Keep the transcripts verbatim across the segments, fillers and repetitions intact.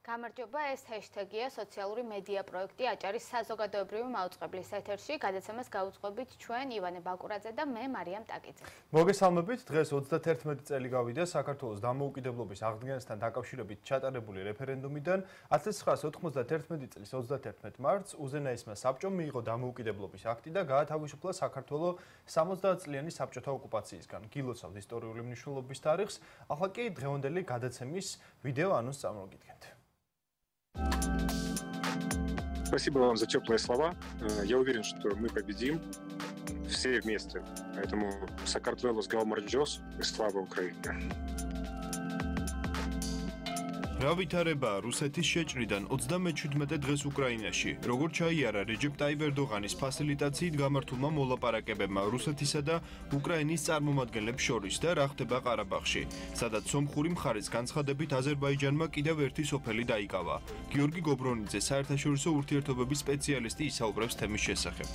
გამარჯობა, ეს ჰეშთეგია სოციალური მედია პროექტი აჭარის საზოგადოებრივი მაუწყებლის ეთერში. გადაცემას გაუძღვებით ჩვენ ივანე ბაკურაძე და მე მარიამ ტაკიძე. მოგესალმებით, დღეს ოცდათერთმეტი წელი გავიდა საქართველოს დამოუკიდებლობის აღდგენასთან დაკავშირებით ჩატარებული რეფერენდუმიდან. ათას ცხრაას ოთხმოცდათერთმეტი წლის ოცდათერთმეტ მარტს უზენაესმა საბჭომ მიიღო დამოუკიდებლობის აქტი და გაათავისუფლა საქართველო სამოცდაათწლიანი საბჭოთა ოკუპაციისგან. გილოცავთ ისტორიული მნიშვნელობის თარიღს, ახლა კი დღევანდელი გადაცემის ვიდეო ანონსს წარმოგიდგენთ. Спасибо вам за теплые слова. Я уверен, что мы победим все вместе. Поэтому Сакартвелос Галмарджос и слава Украине. რა ვითარებაა რუსეთის შეჭრიდან ოცდამეჩვიდმეტე დღეს უკრაინაში. როგორც ჩაიარა რეჯეპ ტაივ ერდოღანის ფასილიტაციით გამართულმა მოლაპარაკებებმა რუსეთისა და უკრაინის წარმომადგენლებს შორის და რა ხდება ყარაბაღში, სადაც სომხური მხარის განცხადებით აზერბაიჯანმა კიდევ ერთი სოფელი დაიკავა. გიორგი გობრონიძე, საერთაშორისო ურთიერთობების სპეციალისტი, ისაუბრებს თემის შესახებ.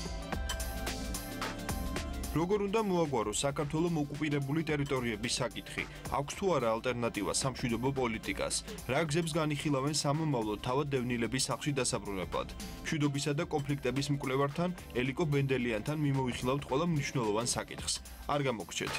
როგორ უნდა მოაგვაროს საქართველოს ოკუპირებული ტერიტორიების საკითხი? აქვს თუ არა ალტერნატივა სამშვიდობო პოლიტიკას? რა გზებს განიხილავენ სამომავლო თავად დევნილების სახლში დასაბრუნებლად? მშვიდობისა და კონფლიქტების მკვლევართან ელიკო ბენდელიანთან მიმოვიხილავთ ყველა მნიშვნელოვან საკითხს. არ გამოგრჩეთ.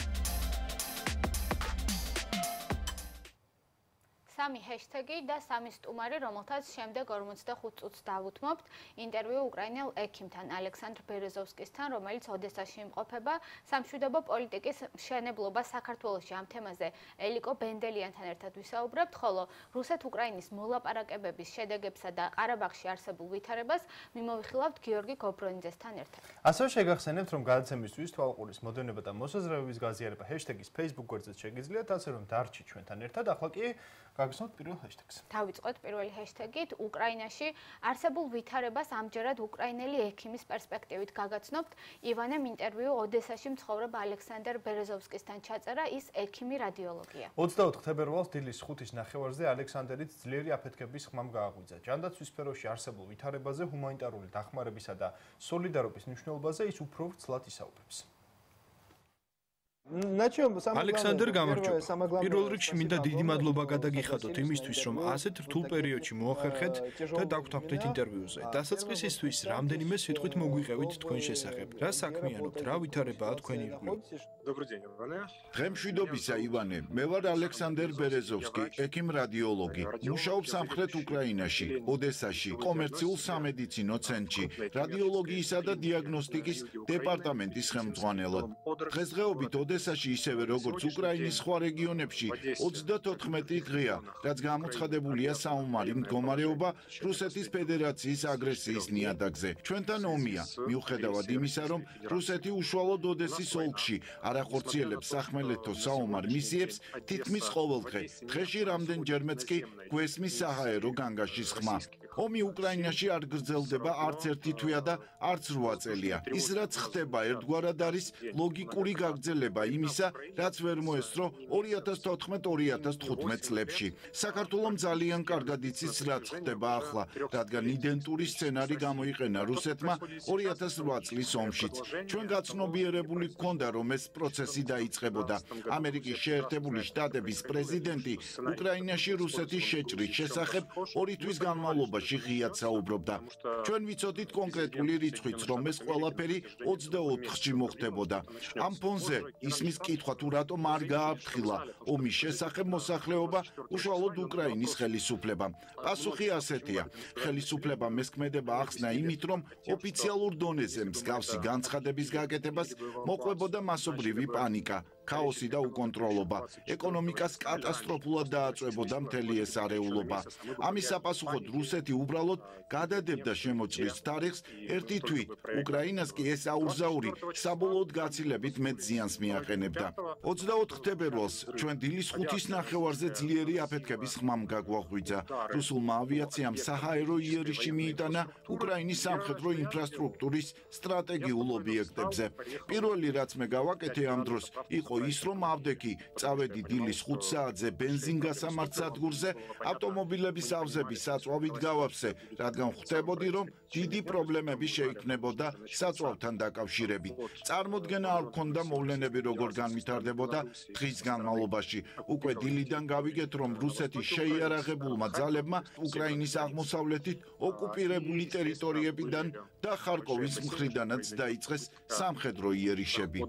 სამი ჰეშთეგი და სამი სტუმარი, რომელთაც შემდეგ ორმოცდახუთ წუთს დავუთმობთ ინტერვიუ უკრაინელ ექიმთან ალექსანდრ ბერეზოვსკისთან, რომელიც ოდესაში იმყოფება. სამშვიდობო პოლიტიკის მშენებლობა საქართველოში ამ თემაზე ელიკო ბენდელიანთან ერთად ვისაუბრებთ, ხოლო რუსეთ-უკრაინის მოლაპარაკებების შედეგებსა და ყარაბაღში არსებულ ვითარებას მიმოვიხილავთ გიორგი გობრონიძესთან ერთად. ასევე შეგახსენებთ, რომ გადაცემისთვის თვალყურის მოდენება და მოსაზრებების გაზიარება ჰეშთეგის Facebook გვერდზეც შეგიძლიათ, ასე რომ დარჩით ჩვენთან ერთად. ახლა კი გაგზავნოთ პირველ ჰეშთეგს. დავიწყოთ პირველი ჰეშთეგით. უკრაინაში არსებულ ვითარებას ამჯერად უკრაინელი ექიმის პერსპექტივით გაგაცნობთ. ივანემ ინტერვიუ ოდესაში მცხოვრებ ალექსანდრ ბერეზოვსკისთან ჩაწერა, ის ექიმი რადიოლოგია. ოცდაოთხ თებერვალს დილის ხუთის ნახევარზე ალექსანდრით ძლიერი აფეთქების ხმამ გააღვიძა. ჯანდაცვის სფეროში არსებულ ვითარებაზე, ჰუმანიტარული დახმარებისა და სოლიდარობის მნიშვნელობაზე ის უფრო ვრცლად ისაუბრებს. ალექსანდრ გამარჯობა. პირველ რიგში მინდა დიდი მადლობა გადაგიხადოთ იმისთვის, რომ ასეთ რთულ პერიოდში მოახერხეთ და დაგვთანხმდით ინტერვიუზე. დასაწყისისთვის რამდენიმე სიტყვით მოგვიყევით თქვენ შესახებ. რა საქმიანობთ, რა ვითარებაა თქვენი ირგვლივ? დღემშვიდობისა ივანე, მე ვარ ალექსანდრ ბერეზოვსკი, ექიმ რადიოლოგი. მუშაობ სამხრეთ უკრაინაში, ოდესაში, კომერციულ სამედიცინო ცენტრში, რადიოლოგიისა და დიაგნოსტიკის დეპარტამენტის ხელმძღვანელად. დღესდღეობით ოდესაში ისევე როგორც უკრაინის სხვა რეგიონებში ოცდათოთხმეტი დღეა, რაც გამოცხადებულია საომარი მდგომარეობა რუსეთის ფედერაციის აგრესიის ნიადაგზე. ჩვენთან ომია, მიუხედავად იმისა, რომ რუსეთი უშუალოდ ოდესის ოლქში არ ახორციელებს სახმელეთო საომარ მისიებს თითქმის ყოველდღე. დღეში რამდენჯერმეც კი გვესმის საჰაერო განგაშის ხმა. ომი უკრაინაში არ გრძელდება არც ერთი თვეა და არც რვა წელია. ის რაც ხდება ერთგვარად არის ლოგიკური გაგრძელება იმისა, რაც ვერ მოესწრო ორი ათას თოთხმეტ ორი ათას თხუთმეტ წლებში. საქართველომ ძალიან კარგად იცის, რაც ხდება ახლა, რადგან იდენტური სცენარი გამოიყენა რუსეთმა ორი ათას რვა წლის ომშიც. ჩვენ გაცნობიერებული გვქონდა, რომ ეს პროცესი დაიწყებოდა. ამერიკის შეერთებული შტატების პრეზიდენტი უკრაინაში რუსეთის შეჭრის შესახებ ორი თვის განმავლობაში ღიად საუბრობდა. ჩვენ ვიცოდით კონკრეტული რიცხვიც, რომ ეს ყველაფერი ოცდაოთხში მოხდებოდა. ამ ფონზე ისმის კითხვა თუ რატომ არ გააფრთხილა ომის შესახებ მოსახლეობა უშუალოდ უკრაინის ხელისუფლებამ. პასუხი ასეთია. ხელისუფლებამ ესქმედება ახსნა იმით, რომ ოფიციალურ დონეზე მსგავსი განცხადების გაკეთებას მოყვებოდა მასობრივი პანიკა, ქაოსი და უკონტროლობა. ეკონომიკას კატასტროფულად დააწვებოდა მთელი ეს არეულობა. ამის საპასუხოდ რუსეთი უბრალოდ გადადებდა შემოჭრის თარიღს ერთი თვით. უკრაინას კი ეს აურზაური საბოლოოდ გაცილებით მეტ ზიანს მიაყენებდა. ოცდაოთხ თებერვალს ჩვენ დილის ხუთის ნახევარზე ძლიერი აფეთქების ხმამ გაგვაღვიძა. რუსულმა ავიაციამ საჰაერო იერიში მიიტანა უკრაინის სამხედრო ინფრასტრუქტურის სტრატეგიულ ობიექტებზე. პირველი რაც მე გავაკეთე ამ დროს იყო ის, რომ ავდექი წავედი დილის ხუთ საათზე ბენზინგასამართ სადგურზე, ავტომობილების ავზები საწვავით გავაფსე, რადგან ხვდებოდი, რომ დიდი პრობლემები შეიქმნებოდა საწვავთან დაკავშირებით. წარმოდგენა არ ჰქონდა მოვლენები როგორ განვითარდებოდა დღის განმავლობაში. უკვე დილიდან გავიგეთ, რომ რუსეთის შეიარაღებულმა ძალებმა უკრაინის აღმოსავლეთით ოკუპირებული ტერიტორიებიდან და ხარკოვის მხრიდანაც დაიწყეს სამხედრო იერიშები.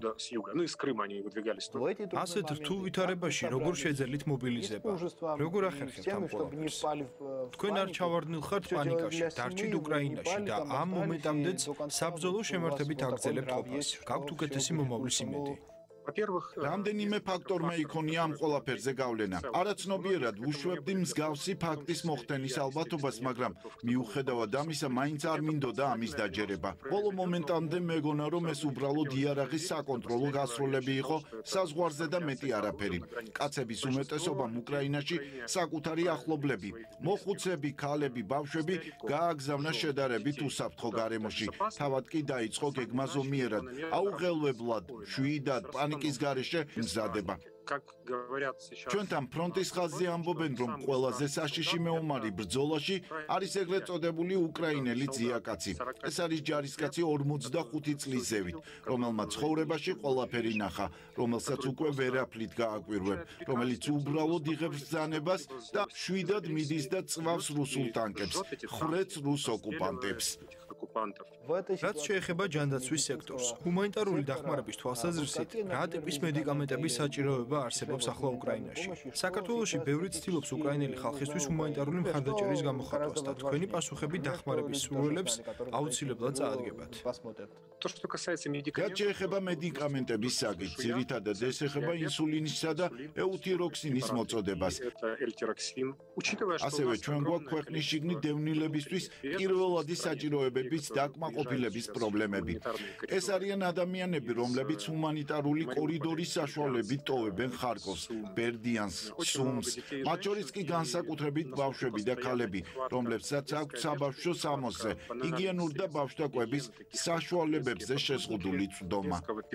ასეთ რთულ ვითარებაში როგორ შეძელით მობილიზება? როგორ ახერხებთ ამ ყველაფერს? თქვენ არ ჩავარდნილ ხართ პანიკაში, დარჩით უკრაინაში და ამ მომენტამდეც საბრძოლო შემართებით აგრძელებთ ყოფას. გაქვთ უკეთესი მომავლის იმედი. რამდენიმე ფაქტორმა იქონია ამ ყველაფერზე გავლენა. არაცნობიერად ვუშვებდი მსგავსი ფაქტის მოხდენის ალბათობას, მაგრამ მიუხედავად ამისა, მაინც არ მინდოდა ამის დაჯერება. ბოლო მომენტამდე მეგონა, რომ ეს უბრალოდ იარაღის საკონტროლო გასროლები იყო, საზღვარზე და მეტი არაფერი. კაცების უმეტესობამ უკრაინაში საკუთარი ახლობლები, მოხუცები, ქალები, ბავშვები გააგზავნა შედარებით უსაფრთხო გარემოში. თავად კი დაიწყო გეგმა ზომიერად, აუღელვებლად, შვიდად, პანიკის გარეშე მზადება. ჩვენთან ფრონტის ხაზზე ამბობენ, რომ ყველაზე საშიში მეომარი ბრძოლაში არის ეგრეთ წოდებული უკრაინელი ძიაკაცი. ეს არის ჯარისკაცი ორმოცდახუთი წლის ზევით, რომელმაც ცხოვრებაში ყველაფერი ნახა, რომელსაც უკვე ვერაფრით გააკვირვებ, რომელიც უბრალოდ იღებს ბრძანებას და შვიდად მიდის და წვავს რუსულ ტანკებს, ხრեց რუს ოკუპანტებს. რაც შეეხება ჯანდაცვის სექტორს, ჰუმანიტარული დახმარების თვალსაზრისით, რა ტიპის მედიკამენტების საჭიროება არსებობს ახლა უკრაინაში? საქართველოში ბევრი ცდილობს უკრაინელი ხალხისთვის ჰუმანიტარული მხარდაჭერის გამოხატვას და თქვენი პასუხები დახმარების სურვილებს აუცილებლად წაადგებათ. რაც შეეხება მედიკამენტების საკითხს, ძირითადად ეს ეხება ინსულინისა და ეუთიროქსინის მოწოდებას. ასევე ჩვენ გვაქვს ქვეყნის შიგნით დევნილებისთვის პირველადი საჭიროებების დაკმაყოფილების პრობლემები. ეს არიან ადამიანები, რომლებიც ჰუმანიტარული კორიდორის საშუალებით ტოვებენ ხარკოვს, ბერდიანსკს, სუმს, მათ შორის კი განსაკუთრებით ბავშვები და ქალები, რომლებსაც აქვთ საბავშვო სამოსზე, ჰიგიენურ და ბავშვთა კვების საშუალებებზე შეზღუდული წვდომა.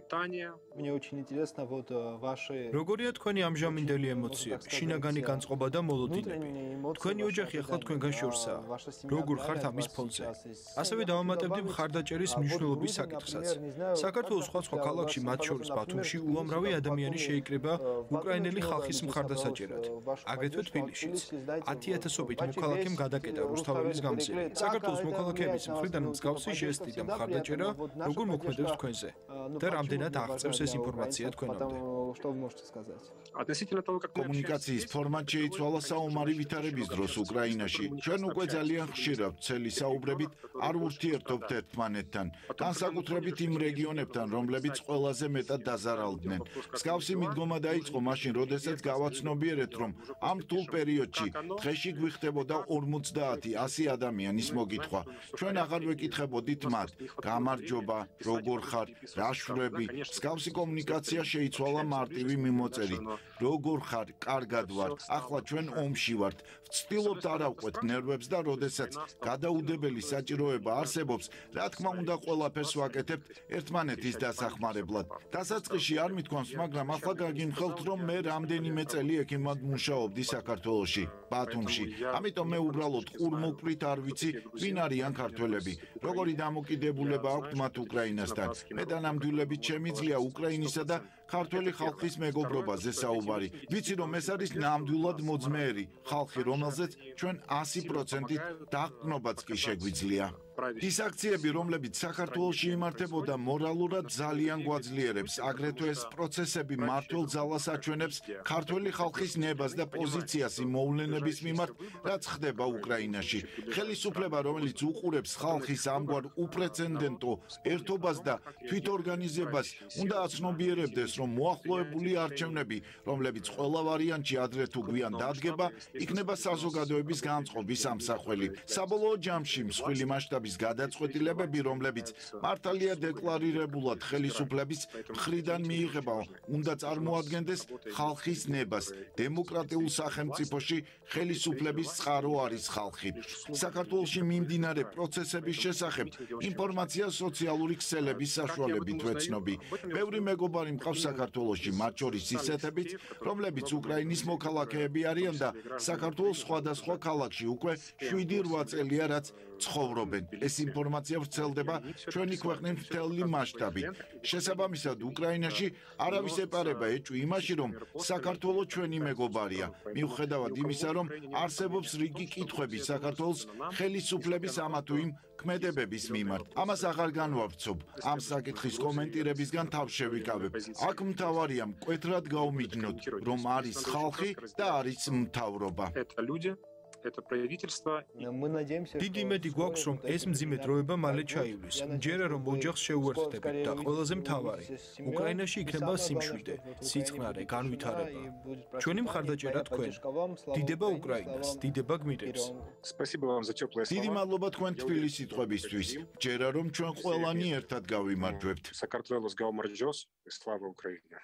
როგორია თქვენი ამჟამინდელი ემოციები, შინაგანი განწყობა და მოლოდინები? თქვენი ოჯახი ახლა თქვენგან შორსაა. როგორ ხართ ამის ფონზე? ასევე დავამატებდი მხარდაჭერის მნიშვნელობის საკითხსაც. საქართველოს სხვადასხვა ქალაქში, მათ შორის ბათუმში, უამრავი ადამიანი შეიკრიბა უკრაინელი ხალხის მხარდასაჭერად. აგრეთვე თბილისშიც. ათი ათასობით მოქალაქემ გადაკეტა რუსთაველის გამზირი. საქართველოს მოქალაქეების მხრიდან მსგავსი ჟესტი და მხარდაჭერა როგორ მოქმედებს თქვენზე და რამდენად აღწევს ეს ინფორმაცია თქვენამდე? კომუნიკაციის ფორმატ შეიცვალა საომარი ვითარების დროს უკრაინაში. ჩვენ უკვე ძალიან ხშირად ცელი საუბრებით არ ურთიერთობთ ერთმანეთთან, განსაკუთრებით იმ რეგიონებთან, რომლებიც ყველაზე მეტად დაზარალდნენ. მსგავსი მიდგომა დაიწყო მაშინ, როდესაც გავაცნობიერეთ, რომ ამ რთულ პერიოდში დღეში გვიხდებოდა ორმოცდაათი ასი ადამიანის მოგითხვა. ჩვენ აღარ ვეკითხებოდით მათ, გამარჯობა, როგორ ხარ, რა შვრები. მსგავსი კომუნიკაცია შეიცვალა მარტივი მიმოწერით. როგორ ხარ, კარგად ვარ, ახლა ჩვენ ომში ვართ. ვცდილობთ არ ავყვეთ ნერვებს და როდესაც გადაუდებელი საჭიროება არსებობს, რა თქმა უნდა ყველაფერს ვაკეთებთ ერთმანეთის დასახმარებლად. დასაწყისში არ მithქვამს, მაგრამ ახლა გაგიმხელთ, რომ მე რამდენიმე წელი ექიმად მუშაობდი საქართველოში, ბათუმში. ამიტომ მე უბრალოდ ყურმოკვით არ ვიცი, ვინ არიან ქართველები, როგორი დამოკიდებულება აქვთ მათ უკრაინასთან. მე და ნამდვილებით შემიძლია უკრაინისა და ქართველი ხალხის მეგობრობაზე საუბარი. ვიცი, რომ ეს არის ნამდვილად მოძმეერი ხალხი, რომელზეც ჩვენ ასი პროცენტით დაყრდნობაც კი შეგვიძლია. ის აქციები, რომლებიც საქართველოში იმართებოდა, მორალურად ძალიან გვაძლიერებს. აგრეთვე ეს პროცესები მართულ ძალას აჩვენებს ქართველი ხალხის ნებას და პოზიციას იმ მოვლენების მიმართ, რაც ხდება უკრაინაში. ხელისუფლება, რომელიც უყურებს ხალხის ამგვარ უპრეცედენტო ერთობას და თვითორგანიზებას, უნდა აცნობიერებდეს, რომ მოახლოებული არჩევნები, რომლებიც ყველა ვარიანტში ადრე თუ გვიან დადგება, იქნება საზოგადოების განწყობის ამსახველი. საბოლოო ჯამში მსხვილი მასშტაბის მასშტაბის გადაწყვეტილებები, რომლებიც მართალია დეკლარირებულად ხელისუფლების მხრიდან მიიღება, უნდა წარმოადგენდეს ხალხის ნებას. დემოკრატიულ სახელმწიფოში ხელისუფლების წყარო არის ხალხი. საქართველოში მიმდინარე პროცესების შესახებ ინფორმაცია სოციალური ქსელების საშუალებით ვეცნობი. ბევრი მეგობარი მყავს საქართველოში, მათ შორის ისეთებიც, რომლებიც უკრაინის მოქალაქეები არიან და საქართველოს სხვადასხვა ქალაქში უკვე შვიდი რვა წელია რაც ცხოვრობენ. ეს ინფორმაცია ვრცელდება ჩვენი ქვეყნის მთელი მასშტაბით. შესაბამისად, უკრაინაში არავის ეპარება ეჭვი იმაში, რომ საქართველოს ჩვენი მეგობარია. მიუხედავად იმისა, რომ არსებობს რიგი კითხვები საქართველოს ხელისუფლების ამა თუ იმ ქმედებების მიმართ. ამას აღარ განვავრცობ. ამ საკითხის კომენტირებისგან თავ შევიკავებ. აქ მთავარია მკვეთრად გავმიჯნოთ, რომ არის ხალხი და არის მთავრობა. Это правительство. დიდი იმედი გვაქვს, რომ ეს მძიმე დროება მალე ჩაივლის. ჯერა რომ ოჯახს შეუერთდებით და ყველაზე მთავარი, უკრაინაში იქნება სიმშვიდე, სიწყნარე, განვითარება. ჩვენი მხარდაჭერა თქვენ. დიდება უკრაინას, დიდება გმირებს. Спасибо вам за теплые слова. დიდი მადლობა თქვენ თბილი სიტყვებისთვის. ჯერა რომ ჩვენ ყველანი ერთად გავიმარჯვებთ. Საქართველოს გაუმარჯოს, слава Украине.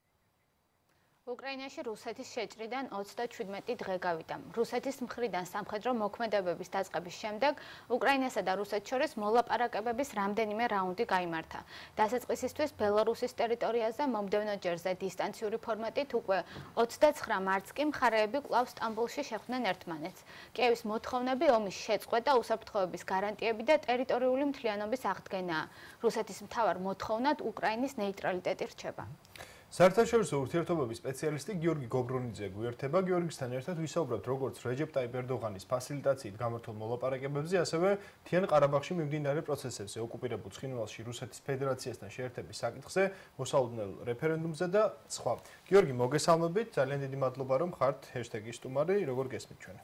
უკრაინაში რუსეთის შეჭრიდან ოცდაჩვიდმეტი დღე გავიდა. რუსეთის მხრიდან სამხედრო მოქმედებების დაწყების შემდეგ უკრაინასა და რუსეთს შორის მოლაპარაკებების რამდენიმე რაუნდი გაიმართა. დასაწყისისთვის ბელარუსის ტერიტორიაზე მომდევნო ჯერზე დისტანციური ფორმატით უკვე ოცდაცხრა მარტს კი მხარეები კვლავ სტამბოლში შეხვდნენ ერთმანეთს. კიევის მოთხოვნები ომის შეწყვეტა და უსაფრთხოების გარანტიები და ტერიტორიული მთლიანობის აღდგენაა. რუსეთის მთავარ მოთხოვნად უკრაინის ნეიტრალიტეტი რჩება. საერთაშორისო ურთიერთობების სპეციალისტი გიორგი გობრონიძე გვერდება. გიორგისთან ერთად ვისაუბრებთ როგორც რეჯეპ ტაიპ ერდოღანის ფასილიტაციით გამართულ მოლაპარაკებებზე, ასევე მთიან ყარაბაღში მიმდინარე პროცესებზე, ოკუპირებულ ცხინვალში რუსეთის ფედერაციასთან შეერთების საკითხზე, მოსალოდნელ რეფერენდუმზე და სხვა. გიორგი, მოგესალმებით. ძალიან დიდი მადლობა, რომ ხართ ჰეშთეგის სტუმარი. როგორ გესმით ჩვენ?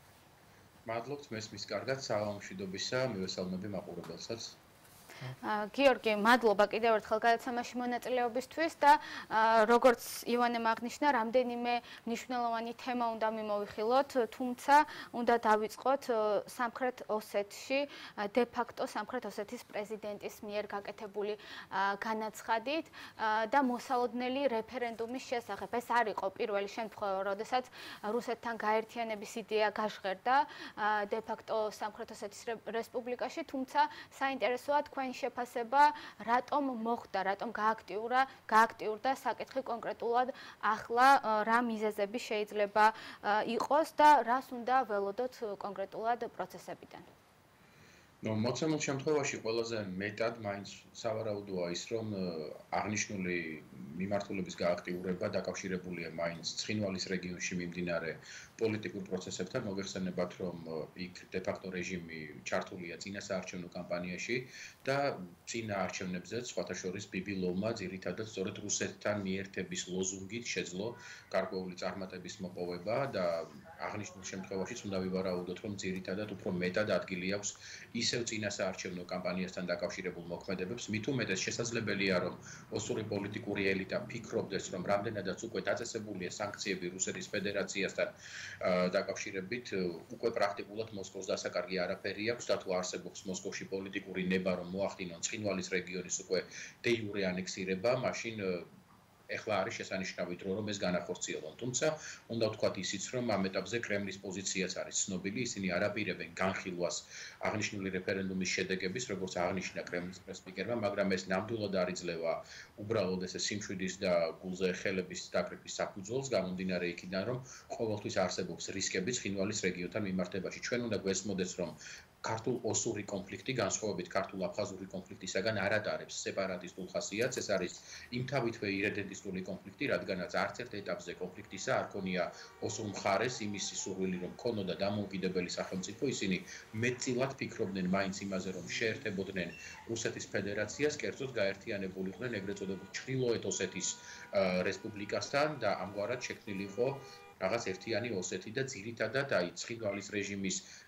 მადლობთ, მესმის კარგად, საღამოშვიდობისა, მივესალმები მაყურებელსაც. გიორგი, მადლობა კიდევ ერთხელ გადაცემაში მონაწილეობისთვის და როგორც ივანემ აღნიშნა, რამდენიმე მნიშვნელოვანი თემა უნდა მიმოვიხილოთ, თუმცა უნდა დავიწყოთ სამხრეთ ოსეთში დე-ფაქტო სამხრეთ ოსეთის პრეზიდენტის მიერ გაკეთებული განაცხადით და მოსალოდნელი რეფერენდუმის შესახებ. ეს არ იყო პირველი შემთხვევა, როდესაც რუსეთთან გაერთიანების იდეა გაჟღერდა დე-ფაქტო სამხრეთ ოსეთის რესპუბლიკაში, თუმცა საინტერესოა თქვენ შეფასება, რატომ მოხდა, რატომ გააქტიურა, გააქტიურდა საკითხი კონკრეტულად ახლა რა მიზეზები შეიძლება იყოს და რას უნდა ველოდოთ კონკრეტულად პროცესებიდან. ნუ მოცემულ შემთხვევაში ყველაზე მეტად მაინც სავარაუდოა ის, რომ აღნიშნული მიმართულების გააქტიურება დაკავშირებულია მაინც ცხინვალის რეგიონში მიმდინარე პოლიტიკურ პროცესებთან. მოგეხსენებათ, რომ იქ დე-ფაქტო რეჟიმი ჩართულია წინასაარჩევნო კამპანიაში და წინა არჩევნებზეც სხვათა შორის ბიბილოვმა ძირითადად სწორედ რუსეთთან მიერთების ლოზუნგით შეძლო გარკვეული წარმატების მოპოვება და აღნიშნულ შემთხვევაშიც უნდა ვივარაუდოთ, რომ ძირითადად უფრო მეტად ადგილი აქვს ისევ წინასაარჩევნო კამპანიასთან დაკავშირებულ მოქმედებებს. მით უმეტეს შესაძლებელია, რომ ოსური პოლიტიკური ელიტა ფიქრობდეს, რომ რამდენადაც უკვე დაწესებულია სანქციები რუსეთის ფედერაციასთან დაკავშირებით, უკვე პრაქტიკულად მოსკოვს დასაკარგი არაფერი აქვს და თუ არსებობს მოსკოვში პოლიტიკური ნება, რომ მოახდინონ ცხინვალის რეგიონის უკვე დე-იურე ანექსირება, მაშინ ეხლა არის შესანიშნავი დრო, რომ ეს განახორციელონ. თუმცა უნდა ვთქვათ ისიც, რომ ამ ეტაპზე კრემლის პოზიციაც არის ცნობილი, ისინი არაპირებენ განხილვას აღნიშნული რეფერენდუმის შედეგების, როგორც აღნიშნა კრემლის პრესპიკერმა, მაგრამ ეს ნამდვილად არ იძლევა უბრალოდ ესე სიმშვიდის და გულზე ხელების დაკრიფის საფუძველს, გამომდინარე იქიდან, რომ ყოველთვის არსებობს რისკები ცხინვალის რეგიონთან მიმართებაში. ჩვენ უნდა გვესმოდეს, რომ ქართულ-ოსური კონფლიქტი განსხვავებით ქართულ-აფხაზური კონფლიქტისაგან არ ატარებს სეპარატისტულ ხასიათს. ეს არის იმთავითვე ირედენტისტული კონფლიქტი, რადგანაც არც ერთ ეტაპზე კონფლიქტისა არ ქონია ოსურ მხარეს იმისი სურვილი, რომ ქონოდა დამოუკიდებელი სახელმწიფო. ისინი მეტწილად ფიქრობდნენ მაინც იმაზე, რომ შეერთებოდნენ რუსეთის ფედერაციას, კერძოდ გაერთიანებულიყვნენ ეგრეთ წოდებულ ჩრდილოეთ ოსეთის რესპუბლიკასთან და ამგვარად შექმნილი იყო რაღაც ერთიანი ოსეთი და ძირითადად აი ცხინვალის რეჟიმის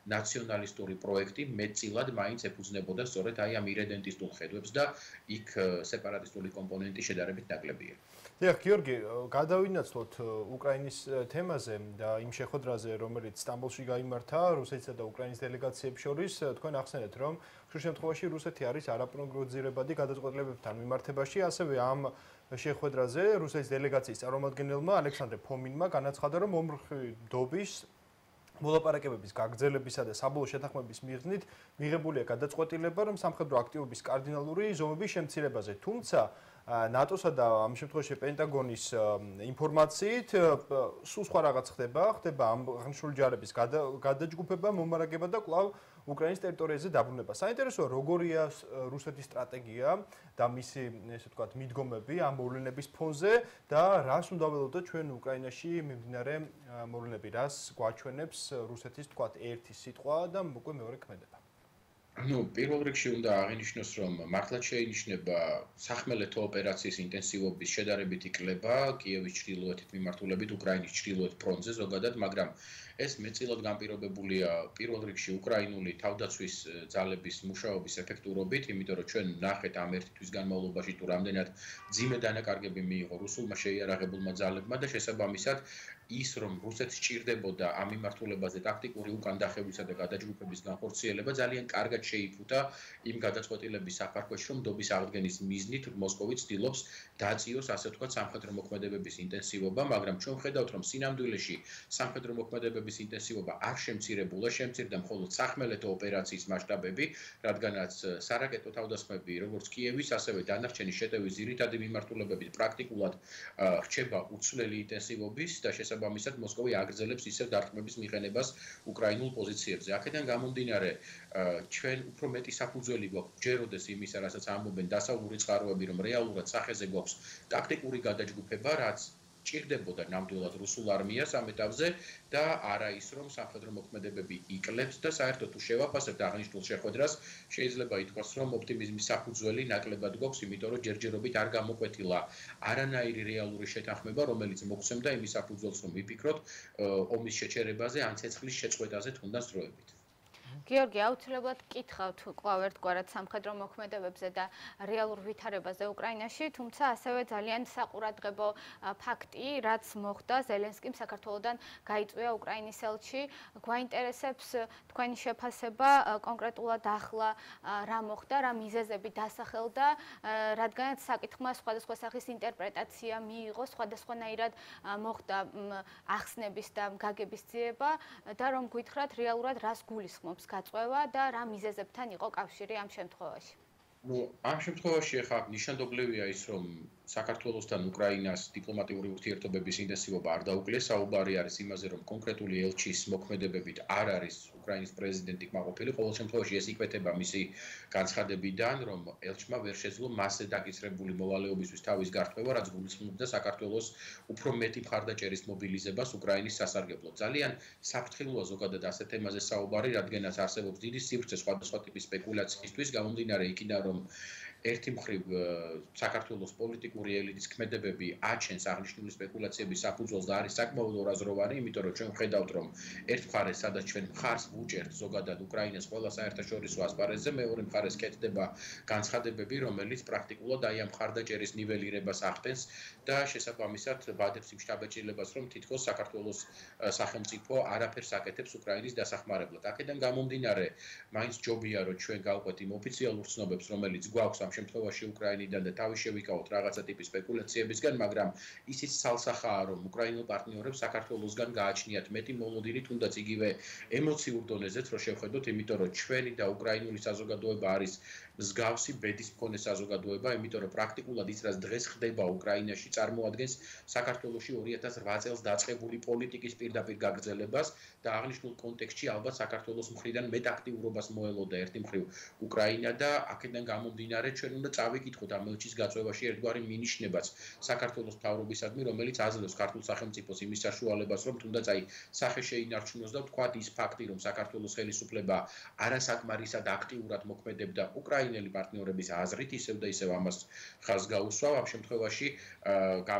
ნაციონალისტური პროექტი მეტწილად მაინც ეფუძნებოდა სწორედ აი ამ ირედენტისტულ ხედვებს და იქ სეპარატისტული კომპონენტი შედარებით ნაკლებია. დიახ, გიორგი, გადავინაცვლოთ უკრაინის თემაზე და იმ შეხვედრაზე, რომელიც სტამბოლში გაიმართა რუსეთისა და უკრაინის დელეგაციებს შორის. თქვენ ახსენეთ, რომ ხშირ შემთხვევაში რუსეთი არის არაპროგნოზირებადი გადაწყვეტილებებთან მიმართებაში, ასევე ამ შეხვედრაზე რუსეთის დელეგაციის წარმომადგენელმა ალექსანდრე ფომინმა განაცხადა, რომ მომხრიდობის მოლაპარაკებების გაგრძელებისა და საბოლოო შეთანხმების მიღწევით მიღებულია გადაწყვეტილება, რომ სამხედრო აქტივობის კარდინალური ზომების შემცირებაზე, თუმცა ნატოსა და ამ შემთხვევაში პენტაგონის ინფორმაციით სულ სხვა რაღაც ხდება, ხდება ამ აღნიშნული ჯარების გადაჯგუფება, მომარაგება და კვლავ უკრაინის ტერიტორიაზე დაბრუნება. საინტერესოა, როგორია რუსეთის სტრატეგია და მისი, ესე ვთქვათ, მიდგომები ამ მოვლენების ფონზე და რას უნდა ველოდოთ ჩვენ უკრაინაში მიმდინარე მოვლენები, რას გვაჩვენებს რუსეთის, ვთქვათ, ერთი სიტყვა და უკვე მეორე ქმედება. Ну, პირველ რიგში უნდა აღინიშნოს, რომ მართლაც შეინიშნება სახმელეთო ოპერაციის ინტენსივობის შედარებითი კლება კიევის ჩრდილოეთით მიმართულებით უკრაინის ჩრდილოეთ ფრონტზე ზოგადად, მაგრამ ეს მეტწილად განპირობებულია პირველ რიგში უკრაინული თავდაცვის ძალების მუშაობის ეფექტურობით, იმიტომ რომ ჩვენ ნახეთ ამ ერთი თვის განმავლობაში თუ რამდენად მძიმე დანაკარგები მიიღო რუსულმა შეიარაღებულმა ძალებმა და შესაბამისად ის რომ რუსეთს სჭირდებოდა ამ მიმართულებაზე ტაქტიკური უკან დახევისა და გადაჯგუფების განხორციელება ძალიან კარგად შეიფუთა იმ გადაწყვეტილების საფარქვეში, რომ დობის აღდგენის მიზნით მოსკოვი ცდილობს დაწიოს, ასე ვთქვათ, სამხედრო მოქმედებების ინტენსივობა, მაგრამ ჩვენ ვხედავთ, რომ სინამდვილეში სამხედრო მოქმედებების ინტენსივობა არ შემცირებულა, შემცირდა მხოლოდ სახმელეთო ოპერაციის მასშტაბები, რადგანაც სარაკეტო თავდასხმები, როგორც კიევის, ასევე დანარჩენი შეტევის ძირითადი მიმართულებებით პრაქტიკულად რჩება უცვლელი ინტენსივობის და შესაბამისად მოსკოვი აგრძელებს ისევ დარტყმების მიღებას უკრაინულ პოზიციებზე. აქედან გამომდინარე, ჩვენ უფრო მეტი საფუძველი გვაქვს ჯეროდეს იმისა, რასაც ამბობენ დასავლური წყაროები, რომ რეალურად სახეზე გვაქვს ტაქტიკური გადაჯგუფება, რაც ჭირდებოდა ნამდვილად რუსულ არმიას ამ ეტაპზე და არა ის, რომ სამხედრო მოქმედებები იკლებს და საერთოდ თუ შევაფასებთ აღნიშნულ შეხვედრას, შეიძლება ითქვას, რომ ოპტიმიზმის საფუძველი ნაკლებად გვაქვს, იმიტომ რომ ჯერჯერობით არ გამოკვეთილა არანაირი რეალური შეთანხმება, რომელიც მოგვცემდა იმის საფუძველს, რომ ვიფიქროთ ომის შეჩერებაზე ან ცეცხლის შეწყვეტაზე თუნდაც დროებით. გიორგი, აუცილებლად გკითხავთ კვლავ ერთგვარად სამხედრო მოქმედებებზე და რეალურ ვითარებაზე უკრაინაში, თუმცა ასევე ძალიან საყურადღებო ფაქტი, რაც მოხდა ზელენსკიმ საქართველოდან გაიწვია უკრაინის ელჩი. გვაინტერესებს თქვენი შეფასება კონკრეტულად ახლა რა მოხდა, რა მიზეზები დასახელდა, რადგანაც საკითხმა სხვადასხვა სახის ინტერპრეტაცია მიიღო, სხვადასხვანაირად მოხდა ახსნების და გაგების ძიება და რომ გითხრათ რეალურად რას გულისხმობს გაწყვეტა და რა მიზეზებთან იყო კავშირი ამ შემთხვევაში. Ну, ამ შემთხვევაში ახლა ნიშანდობლივია ის, რომ საქართველოსთან უკრაინას დიპლომატიური ურთიერთობების ინტენსივობა არ დაუკლეს, საუბარი არის იმაზე, რომ კონკრეტული ელჩის მოქმედებებით არ არის უკრაინის პრეზიდენტი კმაყოფილი, ყოველ შემთხვევაში ეს იკვეთება მისი განცხადებიდან, რომ ელჩმა ვერ შეძლო მასზე დაკისრებული მოვალეობისთვის თავის გართმევა, რაც გულისხმობდა საქართველოს უფრო მეტი მხარდაჭერის მობილიზებას უკრაინის სასარგებლოდ. ძალიან საფრთხილოა ზოგადად ასეთ თემაზე საუბარი, რადგანაც არსებობს დიდი სივრცე სხვადასხვა ტიპის სპეკულაციისთვის, გამომდინარე იქიდან, რომ ერთი მხრივ საქართველოს პოლიტიკური ელიტის ქმედებები აჩენს აღნიშნული სპეკულაციების საფუძველს და არის საკმაოდ ორაზროვანი, იმიტომ რომ ჩვენ ვხედავთ, რომ ერთ მხარეს სადაც ჩვენ მხარს ვუჭერთ ზოგადად უკრაინას ყველა საერთაშორისო ასპარეზზე, მეორე მხარეს კეთდება განცხადებები, რომელიც პრაქტიკულად აი ამ მხარდაჭერის ნიველირებას ახდენს და შესაბამისად ვადებს იმ შთაბეჭდილებას, რომ თითქოს საქართველოს სახელმწიფო არაფერს აკეთებს უკრაინის დასახმარებლად. აქედან გამომდინარე, მაინც ჯობია, რომ ჩვენ გავყვეთ იმ ოფიციალურ ცნობებს, რომელიც გვაქვს ამ შემთხვევაში უკრაინიდან და თავი შევიკავოთ რაღაცა ტიპის სპეკულაციებისგან, მაგრამ ისიც ცალსახაა, რომ უკრაინულ პარტნიორებს საქართველოსგან გააჩნიათ მეტი მოლოდინი, თუნდაც იგივე ემოციურ დონეზეც, რომ შევხედოთ, იმიტომ რომ ჩვენი და უკრაინული საზოგადოება არის მსგავსი ბედის მქონე საზოგადოება, იმიტომ რომ პრაქტიკულად ის, რაც დღეს ხდება უკრაინაში, წარმოადგენს საქართველოში ორი ათას რვა წელს დაწყებული პოლიტიკის პირდაპირ გაგრძელებას და აღნიშნულ კონტექსტში ალბათ საქართველოს მხრიდან მეტ აქტიურობას მოელოდა ერთი მხრივ უკრაინა და აქედან გამომდინარე ჩვენ უნდა წავიკითხოთ ამ ელჩის გაწვევაში ერთგვარი მინიშნებაც საქართველოს მთავრობისადმი, რომელიც აძლევს ქართულ სახელმწიფოს იმის საშუალებას, რომ თუნდაც აი სახე შეინარჩუნოს და ვთქვათ ის ფაქტი, რომ საქართველოს ხელისუფლება არასაკმარისად აქტიურად მოქმედებდა უკრაინელი პარტნიორების აზრით, ისევ და ისევ ამას ხაზს გაუსვავ. ამ შემთხვევაში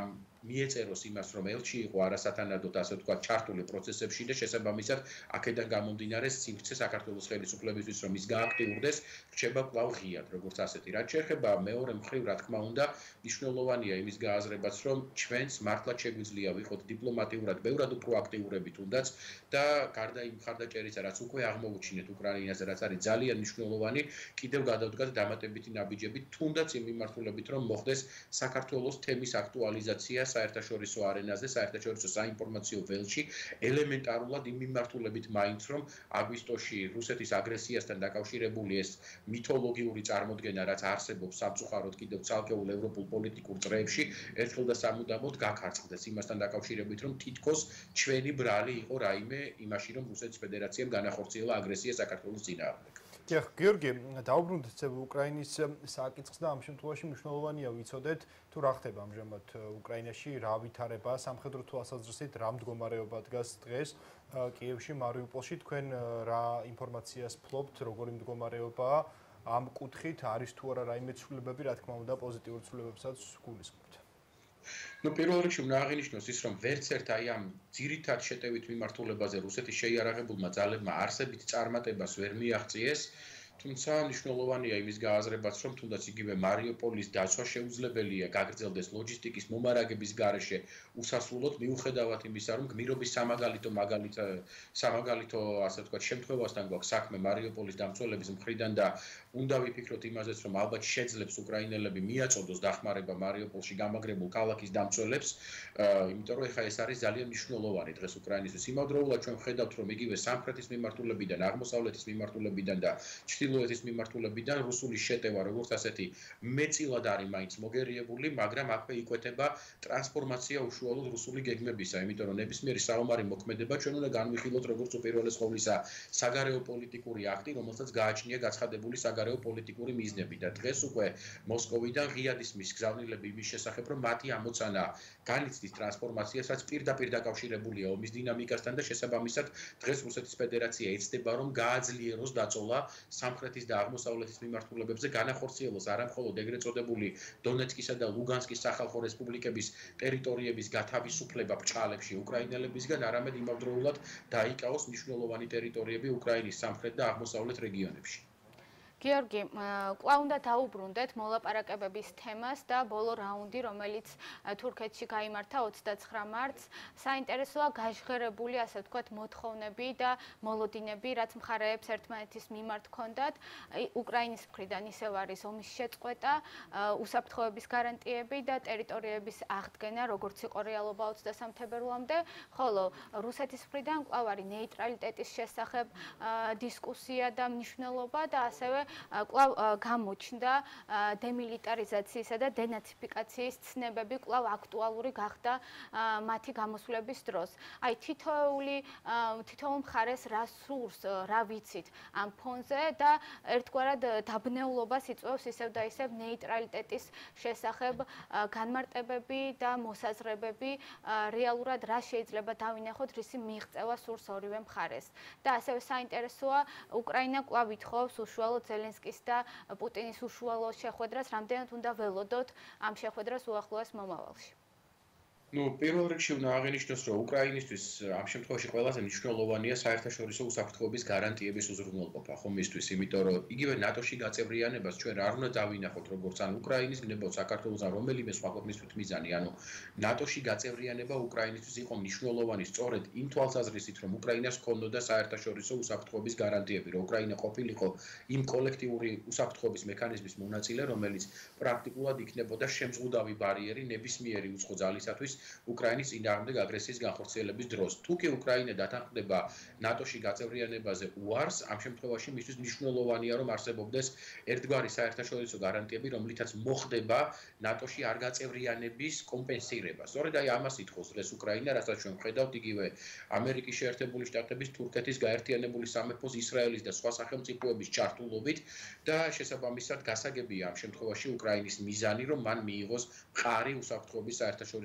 მიეწეროს იმას, რომ ელჩი იყო არასათანადოდ ასე ვთქვათ ჩართული პროცესებში და შესაბამისად აქედან გამომდინარე სიმცე საქართველოს ხელისუფლებისთვის რომ ის გააქტიურდეს, რჩება კვლავ ღიად, როგორც ასეთი. რაც შეეხება მეორე მხრივ, რა თქმა უნდა, მნიშვნელოვანია იმის გააზრებაც, რომ ჩვენს მართლაც შეგვიძლია ვიყოთ დიპლომატიურად ბევრად უფრო აქტიურები თუნდაც და გარდა იმ მხარდაჭერისა, რაც უკვე აღმოუჩინეთ უკრაინაზე, რაც არის ძალიან მნიშვნელოვანი, კიდევ გადავდგათ დამატებითი ნაბიჯები, თუნდაც იმ მიმართულებით, რომ მოხდეს საქართველოს თემის აქტუალიზაცია საერთაშორისო არენაზე, საერთაშორისო საინფორმაციო ველში, ელემენტარულად იმ მიმართულებით მაინც, რომ აგვისტოში რუსეთის აგრესიასთან დაკავშირებული ეს მითოლოგიური წარმოდგენა, რაც არსებობს სამწუხაროდ კიდევ ცალკეულ ევროპულ პოლიტიკურ წრეებში, ერთხელ და სამუდამოდ გაქარწყდეს იმასთან დაკავშირებით, რომ თითქოს ჩვენი ბრალი იყო რაიმე იმაში, რომ რუსეთის ფედერაციამ განახორციელა აგრესია საქართველოს წინააღმდეგ. დიახ, გიორგი, დაუბრუნდეთ უკრაინის საკითხს და ამ შემთხვევაში მნიშვნელოვანია ვიცოდეთ, თუ რა ხდება ამჟამად უკრაინაში, რა ვითარება სამხედრო თვალსაზრისით, რა მდგომარეობა დგას დღეს კიევში, მარიუპოლში, თქვენ რა ინფორმაციას ფლობთ, როგორი მდგომარეობაა ამ კუთხით, არის თუ არა რაიმე ცვლილებები, რა თქმა უნდა, პოზიტიურ ცვლილებებსაც გულისხმობთ. Ну, პირველ რიგში უნდა აღინიშნოს ის, რომ ვერც ერთ აი ამ ძირითად შეტევით მიმართულებაზე რუსეთის შეიარაღებულმა ძალებმა არსებით წარმატებას ვერ მიაღწიეს, თუმცა მნიშვნელოვანია იმის გააზრებაც, რომ თუნდაც იგივე მარიუპოლის დაცვა შეუძლებელია გაგრძელდეს ლოჯისტიკის მომარაგების გარეშე უსასრულოდ, მიუხედავად იმისა, რომ გმირობის სამაგალითო მაგალით სამაგალითო ასე ვთქვათ შემთხვევასთან გვაქვს საქმე მარიუპოლის დამცველების მხრიდან და უნდა ვიფიქროთ იმაზეც, რომ ალბათ შეძლებს უკრაინელები მიაწოდოს დახმარება მარიუპოლში გამაგრებულ ქალაქის დამცველებს, იმიტომ რომ ეხლა ეს არის ძალიან მნიშვნელოვანი დღეს უკრაინისთვის. იმავდროულად ჩვენ ვხედავთ, რომ იგივე სამხრეთის მიმართულებიდან, აღმოსავლეთის მიმართულებიდან და ჩრდილოეთის მიმართულებიდან რუსული შეტევა როგორც ასეთი მეწილად არის მაინც მოგერიებული, მაგრამ აქვე იკვეთება ტრანსფორმაცია უშუალოდ რუსული გეგმებისა, იმიტომ რომ ნებისმიერი საომარი მოქმედება ჩვენ უნდა განვიხილოთ როგორც უპირველეს ყოვლისა საგარეო პოლიტიკური აქტი, რომელსაც გააჩნია გაცხადებული საგარეო პოლიტიკური მიზნები და დღეს უკვე მოსკოვიდან ღიად ისმის გზავნილები იმის შესახებ, რომ მათი ამოცანა განიცდის ტრანსფორმაციას, რაც პირდაპირ დაკავშირებულია ომის დინამიკასთან და შესაბამისად დღეს რუსეთის ფედერაცია ეცდება, რომ გააძლიეროს დაწოლა სამხრეთის და აღმოსავლეთის მიმართულებებზე განახორციელოს არამხოლოდ ეგრეთ წოდებული დონეცკისა და ლუგანსკის სახალხო რესპუბლიკების ტერიტორიების გათავისუფლება ბრჭყალებში უკრაინელებისგან, არამედ იმავდროულად დაიკავოს მნიშვნელოვანი ტერიტორიები უკრაინის სამხრეთ და აღმოსავლეთ რეგიონებში. გიორგი, კვლავ უნდა დაუბრუნდეთ მოლაპარაკებების თემას და ბოლო რაუნდი, რომელიც თურქეთში გაიმართა ოცდაცხრა მარტს. საინტერესოა გაჟღერებული, ასე ვთქვათ, მოთხოვნები და მოლოდინები, რაც მხარეებს ერთმანეთის მიმართ ჰქონდათ. უკრაინის მხრიდან ისევ არის ომის შეწყვეტა, უსაფრთხოების გარანტიები და ტერიტორიების აღდგენა, როგორც იყო რეალობა ოცდასამ თებერვლამდე, ხოლო რუსეთის მხრიდან კვლავ არის ნეიტრალიტეტის შესახებ დისკუსია და მნიშვნელობა და ასევე კვლავ გამოჩნდა დემილიტარიზაციისა და დენაციფიკაციის ცნებები კვლავ აქტუალური გახდა მათი გამოსვლების დროს. აი თითოეული თითოეულ მხარეს რა სურს, რა ვიცით ამ ფონზე და ერთგვარად დაბნეულობას იწვევს ისევ და ისევ ნეიტრალიტეტის შესახებ განმარტებები და მოსაზრებები, რეალურად რა შეიძლება დავინახოთ, რისი მიღწევა სურს ორივე მხარეს. და ასევე საინტერესოა, უკრაინა კვლავ ითხოვს უშუალოდ ზელენსკის და პუტინის უშუალო შეხვედრას, რამდენად უნდა ველოდოთ ამ შეხვედრას უახლოეს მომავალში. Ну, პირველ რიგში უნდა აღინიშნოს, რომ უკრაინისთვის ამ შემთხვევაში ყველაზე მნიშვნელოვანია საერთაშორისო უსაფრთხოების გარანტიების უზრუნველყოფა, ხომ მისთვის, იმიტომ რომ იგივე ნატოში გაწევრიანებას ჩვენ არ უნდა დავინახოთ როგორც ან უკრაინის გნებავ საქართველოს ან რომელიმე სხვა ქვეყნის თვითმიზანი, ანუ ნატოში გაწევრიანება უკრაინისთვის იყო მნიშვნელოვანი სწორედ იმ თვალსაზრისით, რომ უკრაინას ჰქონდოდა საერთაშორისო უსაფრთხოების გარანტიები, რომ უკრაინა ყოფილიყო იმ კოლექტიური უსაფრთხოების მექანიზმის მონაწილე, რომელიც პრაქტიკულად იქნებოდა შემზღუდავი ბარიერი ნებისმიერი უცხო ძალისათვის უკრაინის წინააღმდეგ აგრესიის განხორციელების დროს. თუ კი უკრაინა დათანხმდება ნატოში გაწევრიანებაზე უარს, ამ შემთხვევაში მისთვის მნიშვნელოვანია, რომ არსებობდეს ერთგვარი საერთაშორისო გარანტიები, რომლითაც მოხდება ნატოში არ გაწევრიანების კომპენსირება. სწორედ აი ამას ითხოვს დღეს უკრაინა, რასაც ჩვენ ვხედავთ იგივე ამერიკის შეერთებული შტატების, თურქეთის, გაერთიანებული სამეფოს, ისრაელის და სხვა სახელმწიფოების ჩართულობით და შესაბამისად გასაგებია ამ შემთხვევაში უკრაინის მიზანი, რომ მან მიიღოს მყარი უსაფრთხოების საერთაშორისო გარანტიები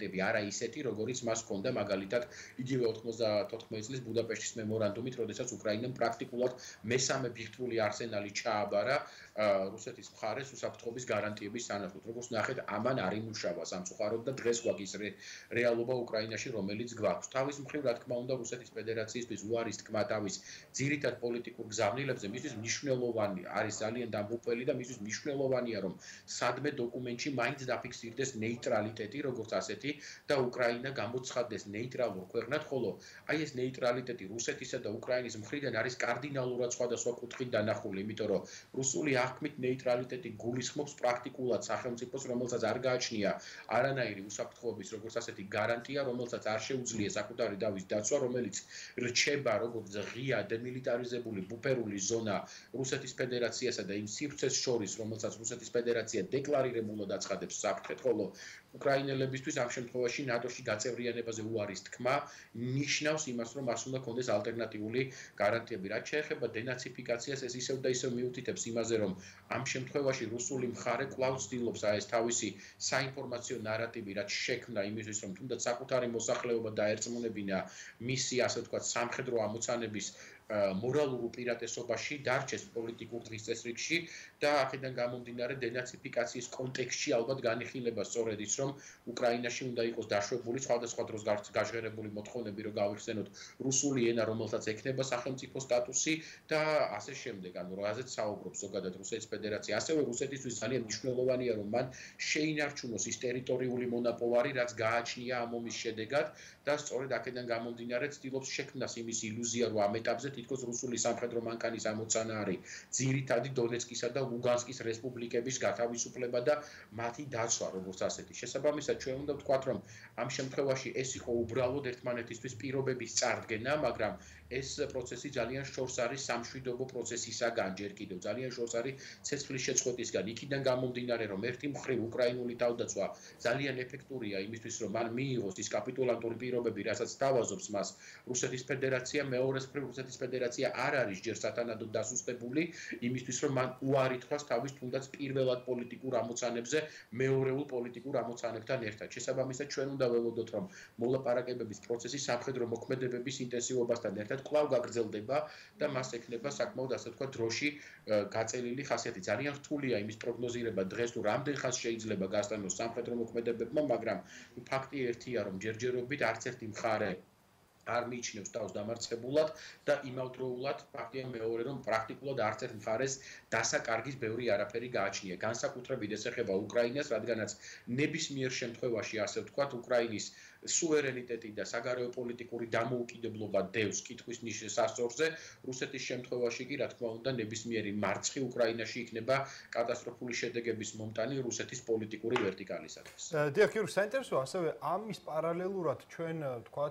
გარანტიები არა ისეთი, როგორიც მას ჰქონდა მაგალითად იგივე ოთხმოცდაოთხ წლის ბუდაპეშტის მემორანდუმით, როდესაც უკრაინამ პრაქტიკულად მესამე ბირთვული არსენალი ჩააბარა რუსეთის მხარეს უსაფრთხოების გარანტიების სანაცვლოდ. როგორც ნახეთ, ამან არ იმუშავა სამწუხაროდ და დღეს გვაქვს რეალობა უკრაინაში, რომელიც გვაქვს. თავის მხრივ, რა თქმა უნდა, რუსეთის ფედერაციისთვის უარის თქმა თავის ძირითად პოლიტიკურ გზავნილებზე მისთვის მნიშვნელოვანი არის ძალიან დამღუპველი და მისთვის მნიშვნელოვანია, რომ სადმე დოკუმენტში მაინც დაფიქსირდეს ნეიტრალიტეტი, როგორც ასეთი და უკრაინა გამოცხადდეს ნეიტრალურ ქვეყნად, ხოლო აი ეს ნეიტრალიტეტი რუსეთისა და უკრაინის მხრიდან არის კარდინალურად სხვადასხვა კუთხით დანახული, იმიტომ რომ რუსული აღქმით ნეიტრალიტეტი გულისხმობს პრაქტიკულად სახელმწიფოს, რომელსაც არ გააჩნია არანაირი უსაფრთხოების როგორც ასეთი გარანტია, რომელსაც არ შეუძლია საკუთარი დავის დაცვა, რომელიც რჩება როგორც ღია დემილიტარიზებული ბუფერული ზონა რუსეთის ფედერაციასა და იმ სივრცეს შორის, რომელსაც რუსეთის ფედერაცია დეკლარირებულად აცხადებს საფრთხეთ, ხოლო უკრაინელებისთვის ამ შემთხვევაში ნატოში გაწევრიანებაზე უარის თქმა ნიშნავს იმას, რომ მას უნდა ქონდეს ალტერნატიული გარანტიები. რაც შეეხება დენაციფიკაციას, ეს ისევ და ისევ მიუთითებს იმაზე, რომ ამ შემთხვევაში რუსული მხარე კვლავ ცდილობს აი ეს თავისი საინფორმაციო ნარატივი, რაც შექმნა იმისთვის, რომ თუნდაც საკუთარი მოსახლეობა დაერწმუნებინა მისი, ასე ვთქვათ, სამხედრო ამოცანების მორალურ უპირატესობაში დარჩეს პოლიტიკურ დღის წესრიგში და აქედან გამომდინარე დენაციფიკაციის კონტექსტში ალბათ განიხილება სწორედ ის, რომ უკრაინაში უნდა იყოს დაშვებული სხვადასხვა დროს გაჟღერებული მოთხოვნები, რომ გავიხსენოთ რუსული ენა, რომელსაც ექნება სახელმწიფო სტატუსი და ასე შემდეგ, ანუ რაზეც საუბრობს ზოგადად რუსეთის ფედერაცია. ასევე რუსეთისთვის ძალიან მნიშვნელოვანია, რომ მან შეინარჩუნოს ის ტერიტორიული მონაპოვარი, რაც გააჩნია ამ ომის შედეგად და სწორედ აქედან გამომდინარე ცდილობს შექმნას იმის ილუზია, რომ ამ ეტაპზე თითქოს რუსული სამხედრო მანქანის ამოცანა არის ძირითადი დონეცკისა და ლუგანსკის რესპუბლიკების გათავისუფლება და მათი დაცვა, როგორც ასეთი. შესაბამისად, ჩვენ უნდა ვთქვათ, რომ ამ შემთხვევაში ეს იყო უბრალოდ ერთმანეთისთვის პირობების წარდგენა, მაგრამ ეს პროცესი ძალიან შორს არის სამშვიდობო პროცესისაგან, ჯერ კიდევ ძალიან შორს არის ცეცხლის შეწყვეტისგან. იქიდან გამომდინარე, რომ ერთი მხრივ უკრაინული თავდაცვა ძალიან ეფექტურია იმისთვის, რომ მან მიიღოს ის კაპიტულანტური პირობები, რასაც თავაზობს მას რუსეთის ფედერაცია, მეორეს მხრივ რუსეთის ფედერაცია არ არის ჯერ სათანადოდ დასუსტებული იმისთვის, რომ მან უარი თქვას თავის თუნდაც პირველად პოლიტიკურ ამოცანებზე მეორეულ პოლიტიკურ ამოცანებთან ერთად. შესაბამისად, ჩვენ უნდა ველოდოთ, რომ მოლაპარაკებების პროცესი სამხედრო მოქმედებების ინტენსივობასთან ერთად კვლავ გაგრძელდება და მას ექნება საკმაოდ ასე ვთქვათ დროში გაწელილი ხასიათი. ძალიან რთულია იმის პროგნოზირება დღეს თუ რამდენ ხანს შეიძლება გასტანოს სამხედრო მოქმედებებმა, მაგრამ ფაქტი ერთია, რომ ჯერჯერობით არც ერთი მხარე არ მიიჩნევს თავს დამარცხებულად და იმავდროულად ფაქტია მეორე, რომ პრაქტიკულად არც ერთ მხარეს დასაკარგის ბევრი არაფერი გააჩნია. განსაკუთრებით ეს ეხება უკრაინას, რადგანაც ნებისმიერ შემთხვევაში, ასე ვთქვათ, უკრაინის სუვერენიტეტი და საგარეო პოლიტიკური დამოუკიდებლობა დევს კითხვის ნიშნის სასწორზე. რუსეთის შემთხვევაში კი, რა თქმა უნდა, ნებისმიერი მარცხი უკრაინაში იქნება კატასტროფული შედეგების მომტანი რუსეთის პოლიტიკური ვერტიკალისათვის. დიახ, გიორგი, საინტერესოა ასევე ამის პარალელურად ჩვენ ვთქვათ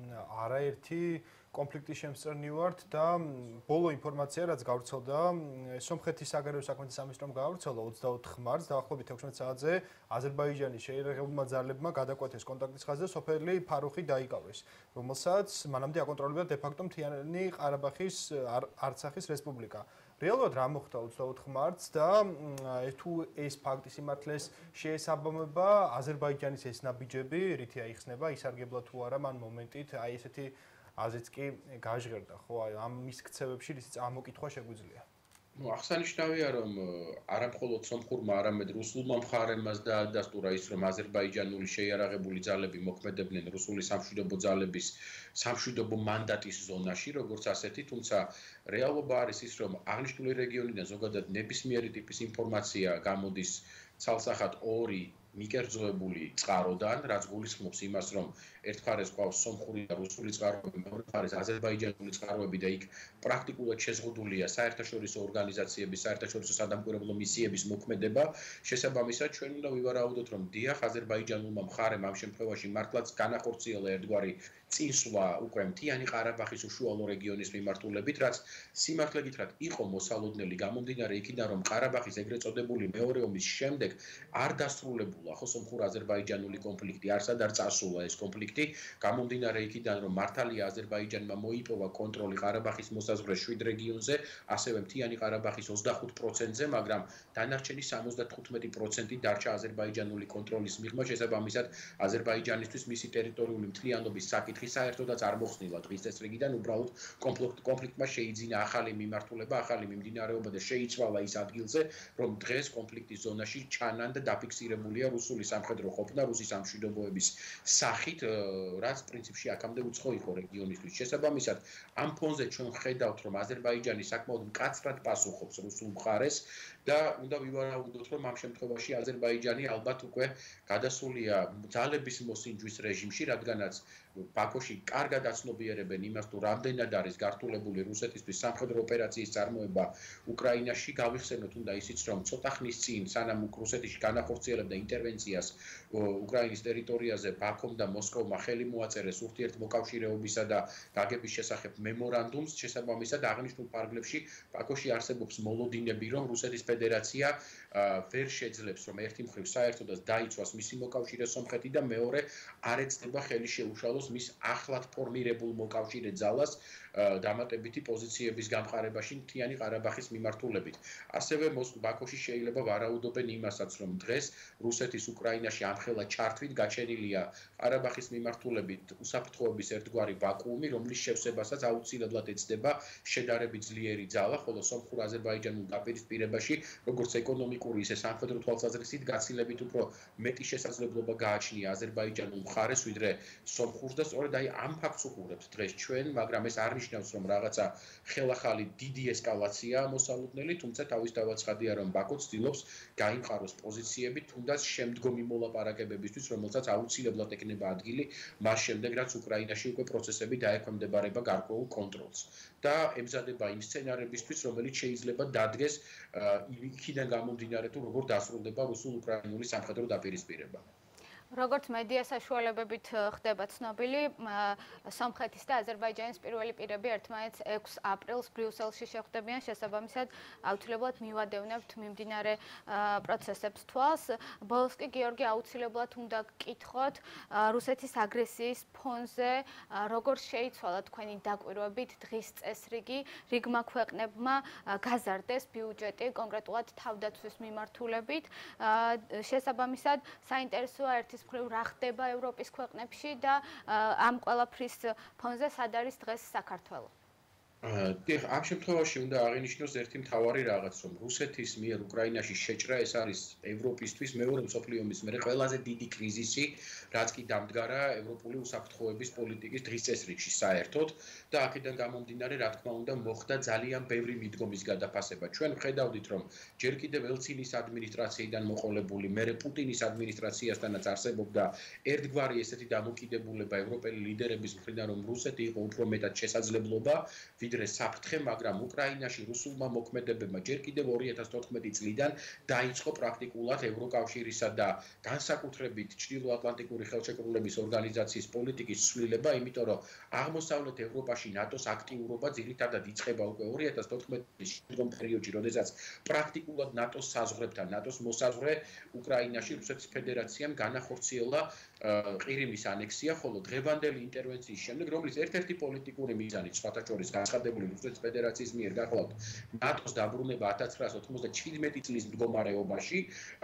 არაერთი კონფლიქტის შემსწრენი ვართ და ბოლო ინფორმაცია, რაც გავრცელდა, სომხეთის საგარეო საქმეთა სამინისტრომ გავრცელა ოცდაოთხ მარტს დაახლოებით ექვთმეტ საათზე აზერბაიჯანის შეიარაღებულმა ძალებმა გადაკვეთეს კონტაქტის ხაზზე სოფელი ფარუხი დაიკავეს, რომელსაც მანამდე აკონტროლებდა დე-ფაქტო მთიანი ყარაბაღის არცახის რესპუბლიკა. რეალურად რა მოხდა ოცდაოთხ მარტს და თუ ეს ფაქტი სიმართლეს შეესაბამება აზერბაიჯანის ეს ნაბიჯები, რითი აიხსნება, ისარგებლა თუ არა მან მომენტით აი ესეთი აზრიც კი გაჟღერდა, ხო, აი ამ მის ქცევებში რის წარმოკითხვა შეგვიძლია. ნუ აღსანიშნავია, რომ არა მხოლოდ სომხურმა, არამედ რუსულმა მხარემაც დაადასტურა ის, რომ აზერბაიჯანული შეიარაღებული ძალები მოქმედებდნენ რუსული სამშვიდობო ძალების სამშვიდობო მანდატის ზონაში, როგორც ასეთი, თუმცა რეალობა არის ის, რომ აღნიშნული რეგიონიდან ზოგადად ნებისმიერი ტიპის ინფორმაცია გამოდის ცალსახად ორი მიკერძოებული წყაროდან, რაც გულისხმობს იმას, რომ ერთ მხარეს გვყავს სომხური და რუსული წყაროები, მეორე მხარეს აზერბაიჯანული წყაროები და იქ პრაქტიკულად შეზღუდულია საერთაშორისო ორგანიზაციების, საერთაშორისო სადამკვირვებლო მისიების მოქმედება. შესაბამისად, ჩვენ უნდა ვივარაუდოთ, რომ დიახ, აზერბაიჯანულმა მხარემ ამ შემთხვევაში მართლაც განახორციელა ერთგვარი წინსვლა უკვე მთიანი ყარაბაღის უშუალო რეგიონის მიმართულებით, რაც სიმართლე გითხრათ, იყო მოსალოდნელი გამომდინარე იქიდან, რომ ყარაბაღის ეგრეთ წოდებული მეორე ომის შემდეგ არ დასრულებულა დასრულდა, ხო, სომხურ-აზერბაიჯანული კონფლიქტი არსად არ წასულა ეს კონფლიქტი, გამომდინარე იქიდან, რომ მართალია აზერბაიჯანმა მოიპოვა კონტროლი ყარაბაღის მოსაზღვრე შვიდ რეგიონზე, ასევე მთიანი ყარაბაღის ოცდახუთ პროცენტზე, მაგრამ დანარჩენი სამოცდათხუთმეტი პროცენტი დარჩა აზერბაიჯანული კონტროლის მიღმა, შესაბამისად აზერბაიჯანისთვის მისი ტერიტორიული მთლიანობის საკითხი საერთოდაც არ მოხსნილა დღის წესრიგიდან, უბრალოდ კონფლიქტმა შეიძინა ახალი მიმართულება, ახალი მიმდინარეობა და შეიცვალა ის ადგილზე, რომ დღეს კონფლიქტის ზონაში ჩანან და დაფიქსირებულია რუსული სამხედრო ყოფნა, რუსის სამშვიდობოების სახით, რაც პრინციპში აქამდე უცხო იყო რეგიონისთვის. შესაბამისად, ამ ფონზე ჩვენ ხედავთ, რომ აზერბაიჯანი საკმაოდ მკაცრად პასუხობს რუსულ მხარეს და უნდა ვივარაუდოთ, რომ ამ შემთხვევაში აზერბაიჯანი ალბათ უკვე გადასულია ძალების მოსინჯვის რეჟიმში, რადგანაც ბაქოში კარგად აცნობიერებენ იმას, თუ რამდენად არის გართულებული რუსეთისთვის სამხედრო ოპერაციის წარმოება უკრაინაში. გავიხსენოთ უნდა ისიც, რომ ცოტა ხნის წინ, სანამ რუსეთში განახორციელებდა ინტერვენციას უკრაინის ტერიტორიაზე, ბაქომ და მოსკოვმა ხელი მოაწერეს ურთიერთმოკავშირეობისა და გაგების შესახებ მემორანდუმს. შესაბამისად, აღნიშნულ ფარგლებში ბაქოში არსებობს მოლოდინები, რომ რუსეთის ფედერაცია ვერ შეძლებს, რომ ერთი მხრივ საერთოდაც დაიცვას მისი მოკავშირე სომხეთი და მეორე არ ეცდება ხელი შეუშალოს მის ახლად ფორმირებულ მოკავშირე ძალას დამატებითი პოზიციების გამყარებაში მთიანი ყარაბაღის მიმართულებით. ასევე ბაქოში შეიძლება ვარაუდობენ იმასაც, რომ დღეს რუსეთის უკრაინაში ამხელა ჩართვით გაჩენილია ყარაბაღის მიმართულებით უსაფრთხოების ერთგვარი ვაკუუმი, რომლის შევსებასაც აუცილებლად ეცდება შედარებით ძლიერი ძალა, ხოლო სომხურ-აზერბაიჯანულ დაპირისპირებაში, როგორც ეკონომიკური, ისე სამხედრო თვალსაზრისით გაცილებით უფრო მეტი შესაძლებლობა გააჩნია აზერბაიჯანულ მხარეს, ვიდრე სომხურს და სწორედ აი ამ ფაქტს უყურებთ დღეს ჩვენ, მაგრამ ეს არ ნიშნავს, რომ რაღაცა ხელახალი დიდი ესკალაცია მოსალოდნელი, თუმცა თავის დავაცხადია, რომ ბაქო ცდილობს გაიმყაროს პოზიციები, თუნდაც შემდგომი მოლაპარაკებებისთვის, რომელსაც აუცილებლად ეკნება ადგილი მას შემდეგ, რაც უკრაინაში უკვე პროცესები დაექვემდებარება გარკვეულ კონტროლს და ემზადება იმ სცენარებისთვის, რომელიც შეიძლება დადგეს იქიდან გამომდინარე, თუ როგორ დასრულდება რუსულ-უკრაინული სამხედრო დაპირისპირება. როგორც მედია საშუალებებით ხდება ცნობილი, სომხეთის და აზერბაიჯანის პირველი პირები ერთმანეთს ექვს აპრილს ბრიუსელში შეხვდებიან, შესაბამისად აუცილებლად მივადევნებთ მიმდინარე პროცესებს თვალს. ბოლოს კი გიორგი აუცილებლად უნდა გკითხოთ რუსეთის აგრესიის ფონზე, როგორ შეიცვალა თქვენი დაკვირვებით დღის წესრიგი, რიგმა ქვეყნებმა გაზარდეს ბიუჯეტი კონკრეტულად თავდაცვის მიმართულებით. შესაბამისად საინტერესოა ერთი მხრივ რა ხდება ევროპის ქვეყნებში და ამ ყველაფრის ფონზე სად არის დღეს საქართველო? დიახ, ამ შემთხვევაში უნდა აღინიშნოს ერთი მთავარი რაღაც, რომ რუსეთის მიერ უკრაინაში შეჭრა ეს არის ევროპისთვის მეორე მსოფლიო ომის მერე ყველაზე დიდი კრიზისი, რაც კი დამდგარა ევროპული უსაფრთხოების პოლიტიკის დღის წესრიგში საერთოდ და აქედან გამომდინარე, რა თქმა უნდა, მოხდა ძალიან ბევრი მიდგომის გადაფასება. ჩვენ ვხედავდით, რომ ჯერ კიდევ ელცინის ადმინისტრაციიდან მოყოლებული, მერე პუტინის ადმინისტრაციასთანაც არსებობდა ერთგვარი ესეთი დამოკიდებულება ევროპელი ლიდერების მხრიდან, რომ რუსეთი იყო უფრო მეტად შესაძლებლობა ვიდრე საფრთხე, მაგრამ უკრაინაში რუსულმა მოქმედებებმა ჯერ კიდევ ორი ათას თოთხმეტი წლიდან დაიწყო პრაქტიკულად ევროკავშირისა და განსაკუთრებით ჩრდილოატლანტიკური ხელშეკრულების ორგანიზაციის პოლიტიკის ცვლილება, იმიტომ რომ აღმოსავლეთ ევროპაში ნატოს აქტიურობა ძირითადად იწყება უკვე ორი ათას თოთხმეტის შემდგომ პერიოდში, როდესაც პრაქტიკულად ნატოს საზღვრებთან, ნატოს მოსაზღვრე უკრაინაში რუსეთის ფედერაციამ განახორციელა ყირიმის ანექსია, ხოლო დღევანდელი ინტერვენციის შემდეგ, რომლის ერთ-ერთი პოლიტიკური მიზანი სხვათა შორის განცხადებული რუსეთის ფედერაციის მიერ გახლავთ ნატოს დაბრუნება ათას ცხრაას ოცდამეჩვიდმეტი წლის მდგომარეობაში,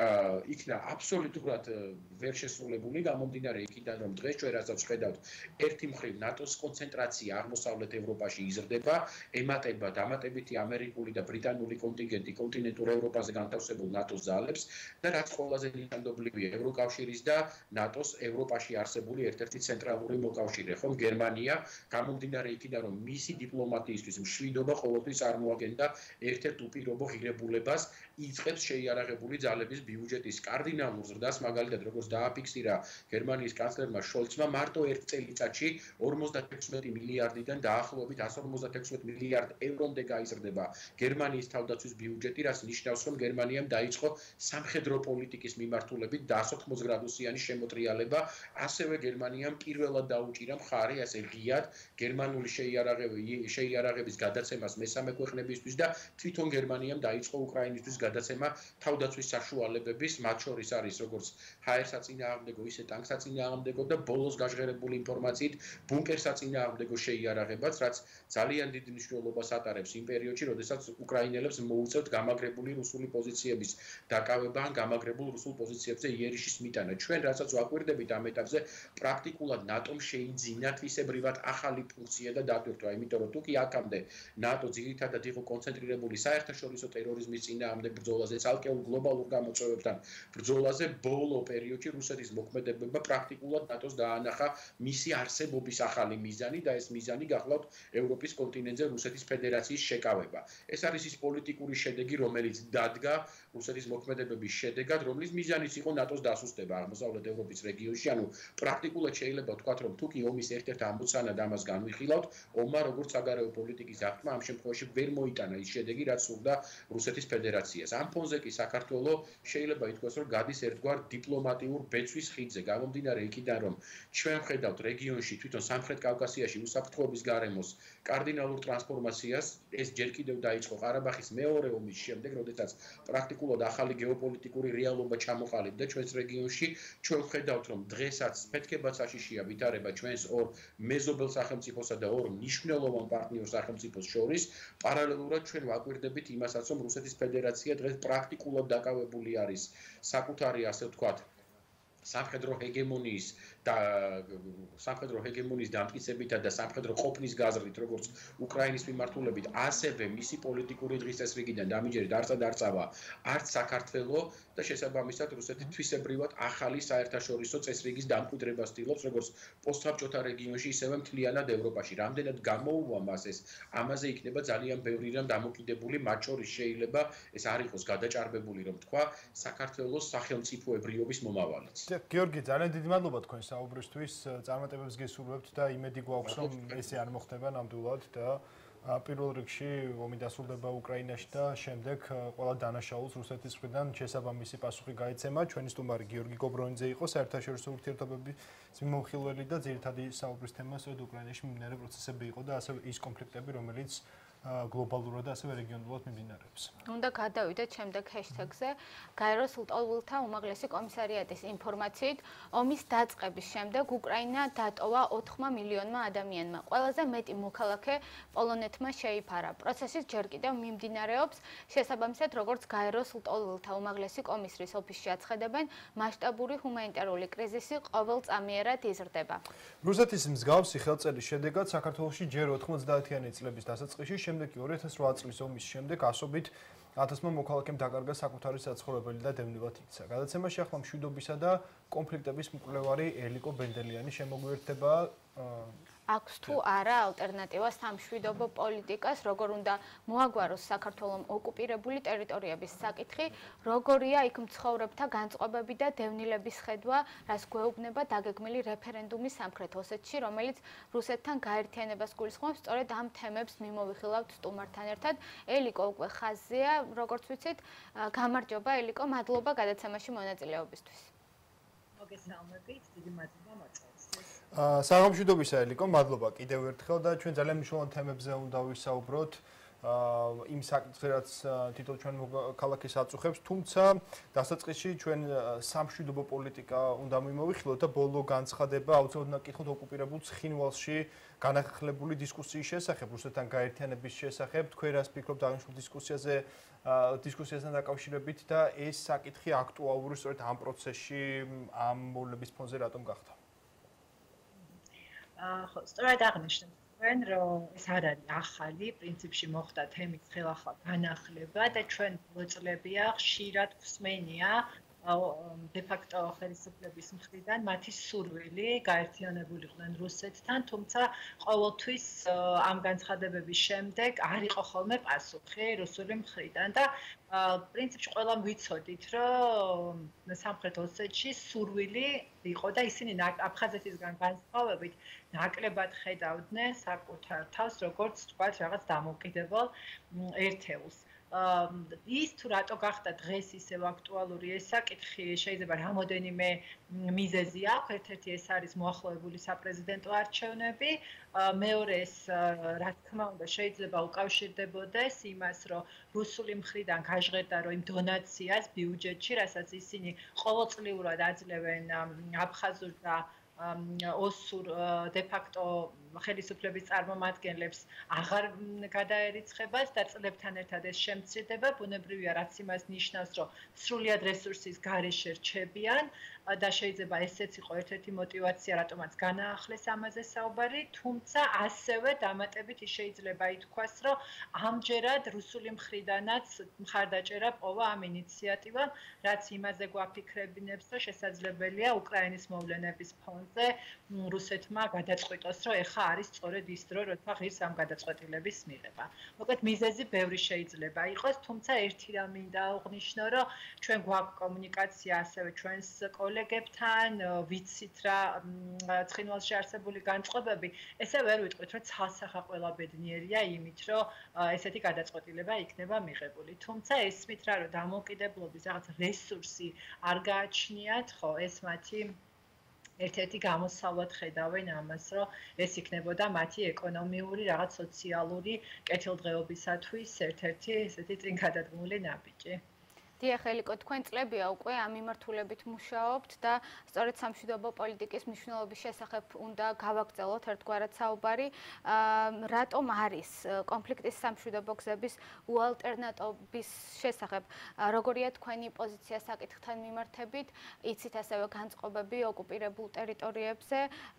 იქნა აბსოლუტურად ვერ შესრულებული, გამომდინარე იქიდან, რომ დღეს ჩვენ რასაც ვხედავთ, ერთი მხრივ ნატოს კონცენტრაცია აღმოსავლეთ ევროპაში იზრდება, ემატება დამატებითი ამერიკული და ბრიტანული კონტინგენტი კონტინენტურ ევროპაზე განთავსებულ ნატოს ძალებს და რაც ყველაზე ნიშანდობლივია ევროკავშირის და ნატოს ევროპაში არსებული ერთ-ერთი ცენტრალური მოკავშირე, ხომ გერმანია, გამომდინარე იქიდან, რომ მისი დიპლომატიისთვის მშვიდობა ყოველთვის წარმოადგენდა ერთ-ერთ უპირობო ღირებულებას, იწყებს შეიარაღებული ძალების ბიუჯეტის კარდინალურ ზრდას, მაგალითად, როგორც დააფიქსირა გერმანიის კანცლერმა შოლცმა, მარტო ერთ წელიწადში ორმოცდაექვსმეტი მილიარდიდან დაახლოებით εκατს ორმოცდაექვსმეტ მილიარდ ევრომდე გაიზრდება გერმანიის თავდაცვის ბიუჯეტი, რაც ნიშნავს, რომ გერმანიამ დაიწყო სამხედრო პოლიტიკის მიმართულებით ოცდაოთხ გრადუსიანი შემოტრიალება, ასევე გერმანიამ პირველად დაუჭირა მხარი ასე ღიად გერმანული შეიარაღებული შეიარაღების გადაცემას მესამე ქვეყნებისთვის და თვითონ გერმანიამ დაიწყო უკრაინისთვის გადაცემა თავდაცვის საშუალებების, მათ შორის არის როგორც ჰაერ-საწინააღმდეგო, ისე ტანკ-საწინააღმდეგო და ბოლოს გაჟღერებული ინფორმაციით ბუნკერ-საწინააღმდეგო შეიარაღებაც, რაც ძალიან დიდ მნიშვნელობას ატარებს იმ პერიოდში, როდესაც უკრაინელებს მოუწევთ გამაგრებული რუსული პოზიციების დაკავება ან გამაგრებულ რუსულ პოზიციებზე იერიშის მიტანა. ჩვენ რასაც ვაკვირდებით ამ ეტაპზე, პრაქტიკულად ნატომ შეიძინა თვისებრივად ახალი ფუნქცია და დატვირთვა, იმიტომ რომ თუ კი აქამდე ნატო ძირითადად იყო კონცენტრირებული საერთაშორისო ტერორიზმის წინააღმდეგ ბრძოლაზე, ცალკეულ გლობალურ გამოწვევებთან ბრძოლაზე, ბოლო პერიოდში რუსეთის მოქმედებება პრაქტიკულად ნატოს დაანახა მისი არსებობის ახალი მიზანი და ეს მიზანი გახლავთ ევროპის კონტინენტზე რუსეთის ფედერაციის შეკავება. ეს არის ის პოლიტიკური შედეგი, რომელიც დადგა რუსეთის მოქმედებების შედეგად, რომლის მიზანიც იყო ნატოს დასუსტება აღმოსავლეთ ევროპის რეგიონში, ანუ პრაქტიკულად შეიძლება ვთქვათ, რომ თუ კი ომის ერთ-ერთ ამოცანად ამას განვიხილავთ, ომმა როგორც საგარეო პოლიტიკის აღქმა ამ შემთხვევაში ვერ მოიტანა ის შედეგი, რაც სურდა რუსეთის ფედერაციას. ამ ფონზე კი საქართველო შეიძლება ითქვას, რომ გადის ერთგვარ დიპლომატიურ ბეწვის ხიდზე, გამომდინარე იქიდან, რომ ჩვენ ვხედავთ რეგიონში, თვითონ სამხრეთ კავკასიაში უსაფრთხოების გარემოს კარდინალურ ტრანსფორმაციას, ეს ჯერ კიდევ დაიწყო ყარაბაღის მეორე ომის შემდეგ, როდესაც პრაქტიკულად ახალი გეოპოლიტიკური რეალობა ჩამოყალიბდა ჩვენს რეგიონში. ჩვენ ვხედავთ, რომ დღესაც ფეთქებად საშიშია ვითარება ჩვენს ორ მეზობელ სახელმწიფოსა და ორ მნიშვნელოვან პარტნიორ სახელმწიფოს შორის. პარალელურად ჩვენ ვაკვირდებით იმასაც, რომ რუსეთის ფედერაცია დღეს პრაქტიკულად დაკავებული არის საკუთარი, ასე ვთქვათ, სამხედრო ჰეგემონიის და სამხედრო ჰეგემონიის დამტკიცებითა და სამხედრო ყოფნის გაზრდით, როგორც უკრაინის მიმართულებით, ასევე მისი პოლიტიკური დღის წესრიგიდან დამიჯერეთ არც დარწავა არც საქართველო და შესაბამისად რუსეთი თვისებრივად ახალი საერთაშორისო წესრიგის დამკვიდრებას ცდილობს, როგორც პოსტსაბჭოთა რეგიონში, ისევე მთლიანად ევროპაში. რამდენად გამოუვა მას ეს, ამაზე იქნება ძალიან ბევრი რამ დამოკიდებული, მათ შორის შეიძლება ეს არ იყოს გადაჭარბებული, რომ თქვა, საქართველოს სახელმწიფოებრიობის მომავალიც. გიორგი, ძალიან დიდი მადლობა თქვენ საუბრისთვის, წარმატებებს გესურვებთ და იმედი გვაქვს, რომ ესე არ მოხდება ნამდვილად და პირველ რიგში ომი დასრულდება უკრაინაში და შემდეგ ყველა დანაშაულს რუსეთის მხრიდან შესაბამისი პასუხი გაეცემა. ჩვენი სტუმარი გიორგი გობრონიძე იყო, საერთაშორისო ურთიერთობების მიმოხილველი და ძირითადი საუბრის თემა სწორედ უკრაინაში მიმდინარე პროცესები იყო და ასევე ის კონფლიქტები, რომელიც გლობალურად და ასევე რეგიონულად მიმდინარეობს. უნდა გადავიდეთ შემდეგ ჰეშთეგზე. გაეროს ლტოლვილთა უმაღლესი კომისარიატის ინფორმაციით, ომის დაწყების შემდეგ უკრაინა დატოვა ოთხმა მილიონმა ადამიანმა. ყველაზე მეტი მოქალაქე პოლონეთმა შეიფარა. პროცესი ჯერ კიდევ მიმდინარეობს. შესაბამისად, როგორც გაეროს ლტოლვილთა უმაღლესი კომისრის ოფისში აცხადებენ, მასშტაბური ჰუმანიტარული კრიზისი ყოველწამიერად იზრდება. რუსეთის მსგავსი ხელწერის შედეგად საქართველოში ჯერ ოთხმოცდაათიანი წლების დასაწყისში, შემდეგ ორი ათას რვა წლის ომის შემდეგ ასობით ათასმა მოქალაქემ დაკარგა საკუთარი საცხოვრებელი და დევნილად იქცა. გადაცემაში ახლა მშვიდობისა და კონფლიქტების მკვლევარი ელიკო ბენდელიანი შემოგვიერთდება. აქვს თუ არა ალტერნატივა სამშვიდობო პოლიტიკას, როგორ უნდა მოაგვაროს საქართველოს ოკუპირებული ტერიტორიების საკითხი, როგორია იქ მცხოვრებთა განწყობები და დევნილების ხედვა, რას გვეუბნება დაგეგმილი რეფერენდუმი სამხრეთ ოსეთში, რომელიც რუსეთთან გაერთიანებას გულისხმობს. სწორედ ამ თემებს მიმოვიხილავთ სტუმართან ერთად. ელიკო უკვე ხაზია, როგორც ვიცით, გამარჯობა ელიკო, მადლობა გადაცემაში მონაწილეობისთვის. მოგესალმებით, დიდი მადლობა მოწვევს. სამშვიდობისა ელიკო, მადლობა კიდევ ერთხელ და ჩვენ ძალიან მნიშვნელოვან თემებზე უნდა ვისაუბროთ. იმ საკითხზე, რაც თითო ჩვენ ქალაქის აწუხებს, თუმცა დასაწყისში ჩვენ სამშვიდობო პოლიტიკა უნდა მიმოვიხილოთ და ბოლო განცხადება აუცილებლად უნდა გკითხოთ ოკუპირებულ ცხინვალში განახლებული დისკუსიის შესახებ, რუსეთთან გაერთიანების შესახებ. თქვენ რას ფიქრობთ აღნიშნულ დისკუსიაზე, დისკუსიასთან დაკავშირებით და ეს საკითხი აქტუალური სწორედ ამ პროცესში, ამ მოვლენების ფონზე რატომ გახდა? ხო, სწორედ აღნიშნეთ თქვენ, რომ ეს არ არის ახალი, პრინციპში მოხდა თემის ხელახლა განახლება და ჩვენ მოწლებია ხშირად გვსმენია დე-ფაქტო ხელისუფლების მხრიდან მათი სურვილი გაერთიანებულიყვნენ რუსეთთან, თუმცა ყოველთვის ამ განცხადებების შემდეგ არ იყო ხოლმე პასუხი რუსული მხრიდან და პრინციპში ყველამ ვიცოდით, რომ სამხრეთ ოსეთში სურვილი იყო და ისინი აფხაზეთისგან განსხვავებით ნაკლებად ხედავდნენ საკუთარ თავს, როგორც თქვათ, რაღაც დამოუკიდებელ ერთეულს. ის თუ რატო გახდა დღეს ისევ აქტუალური ეს საკითხი შეიძლება რამოდენიმე მიზეზი აქვს. ერთ-ერთი ეს არის მოახლოებული საპრეზიდენტო არჩევნები. მეორე ეს რა თქმა უნდა შეიძლება უკავშირდებოდეს იმას, რომ რუსული მხრიდან გაჟღერდა რომ იმ დონაციას ბიუჯეტში, რასაც ისინი ყოველწლიურად აძლევენ აფხაზურ და ოსურ დე-ფაქტო ხელისუფლების წარმომადგენლებს აღარ გადაერიცხებას და წლებთან ერთად ეს შემცირდება. ბუნებრივია, რაც იმას ნიშნავს, რომ სრულიად რესურსის გარეშე რჩებიან და შეიძლება ესეც იყო ერთ-ერთი мотиваცია, რატომაც განაახლეს ამაზე საუბარი, თუმცა ასევე დამატებით ის შეიძლება ითქვას, რომ ამჯერად რუსული მხრიდანაც მხარდაჭერა პოვა ამ ინიციატივამ, რაც იმაზე გვაფიქრებინებს, რომ შესაძლებელია უკრაინის მოვლენების ფონზე რუსეთმა გადაწყვიტოს, რომ ეხა არის სწორედ ის დრო, როცა ღირს ამ გადაწყვეტილების მიღება. მოკლედ მიზეზი ბევრი შეიძლება იყოს, თუმცა ერთი რამ მინდა აღვნიშნო, რომ ჩვენ გვაქვს კომუნიკაცია ასევე ჩვენს კოლეგებთან, ვიცით რა ცხინვალში არსებული განწყობები, ესე ვერ ვიტყვით, რომ ცალსახა ყველა ბედნიერია იმით, რომ ესეთი გადაწყვეტილება იქნება მიღებული. თუმცა ესმით რა, რომ დამოუკიდებლობის რაღაც რესურსი არ გააჩნიათ, ხო, ეს მათი ერთ-ერთი გამოსავლად ხედავენ ამას, რომ ეს იქნებოდა მათი ეკონომიური, რაღაც სოციალური კეთილდღეობისათვის ერთ-ერთი ესეთი წინ გადადგმული ნაბიჯი. დიახ, ელიკო, თქვენ წლებია უკვე ამ მიმართულებით მუშაობთ და სწორედ სამშვიდობო პოლიტიკის მნიშვნელობის შესახებ უნდა გავაგრძელოთ ერთგვარად საუბარი. რატომ არის კონფლიქტის სამშვიდობო გზების უალტერნატობის შესახებ? როგორია თქვენი პოზიცია საკითხთან მიმართებით? იცით ასევე განწყობები ოკუპირებულ ტერიტორიებზე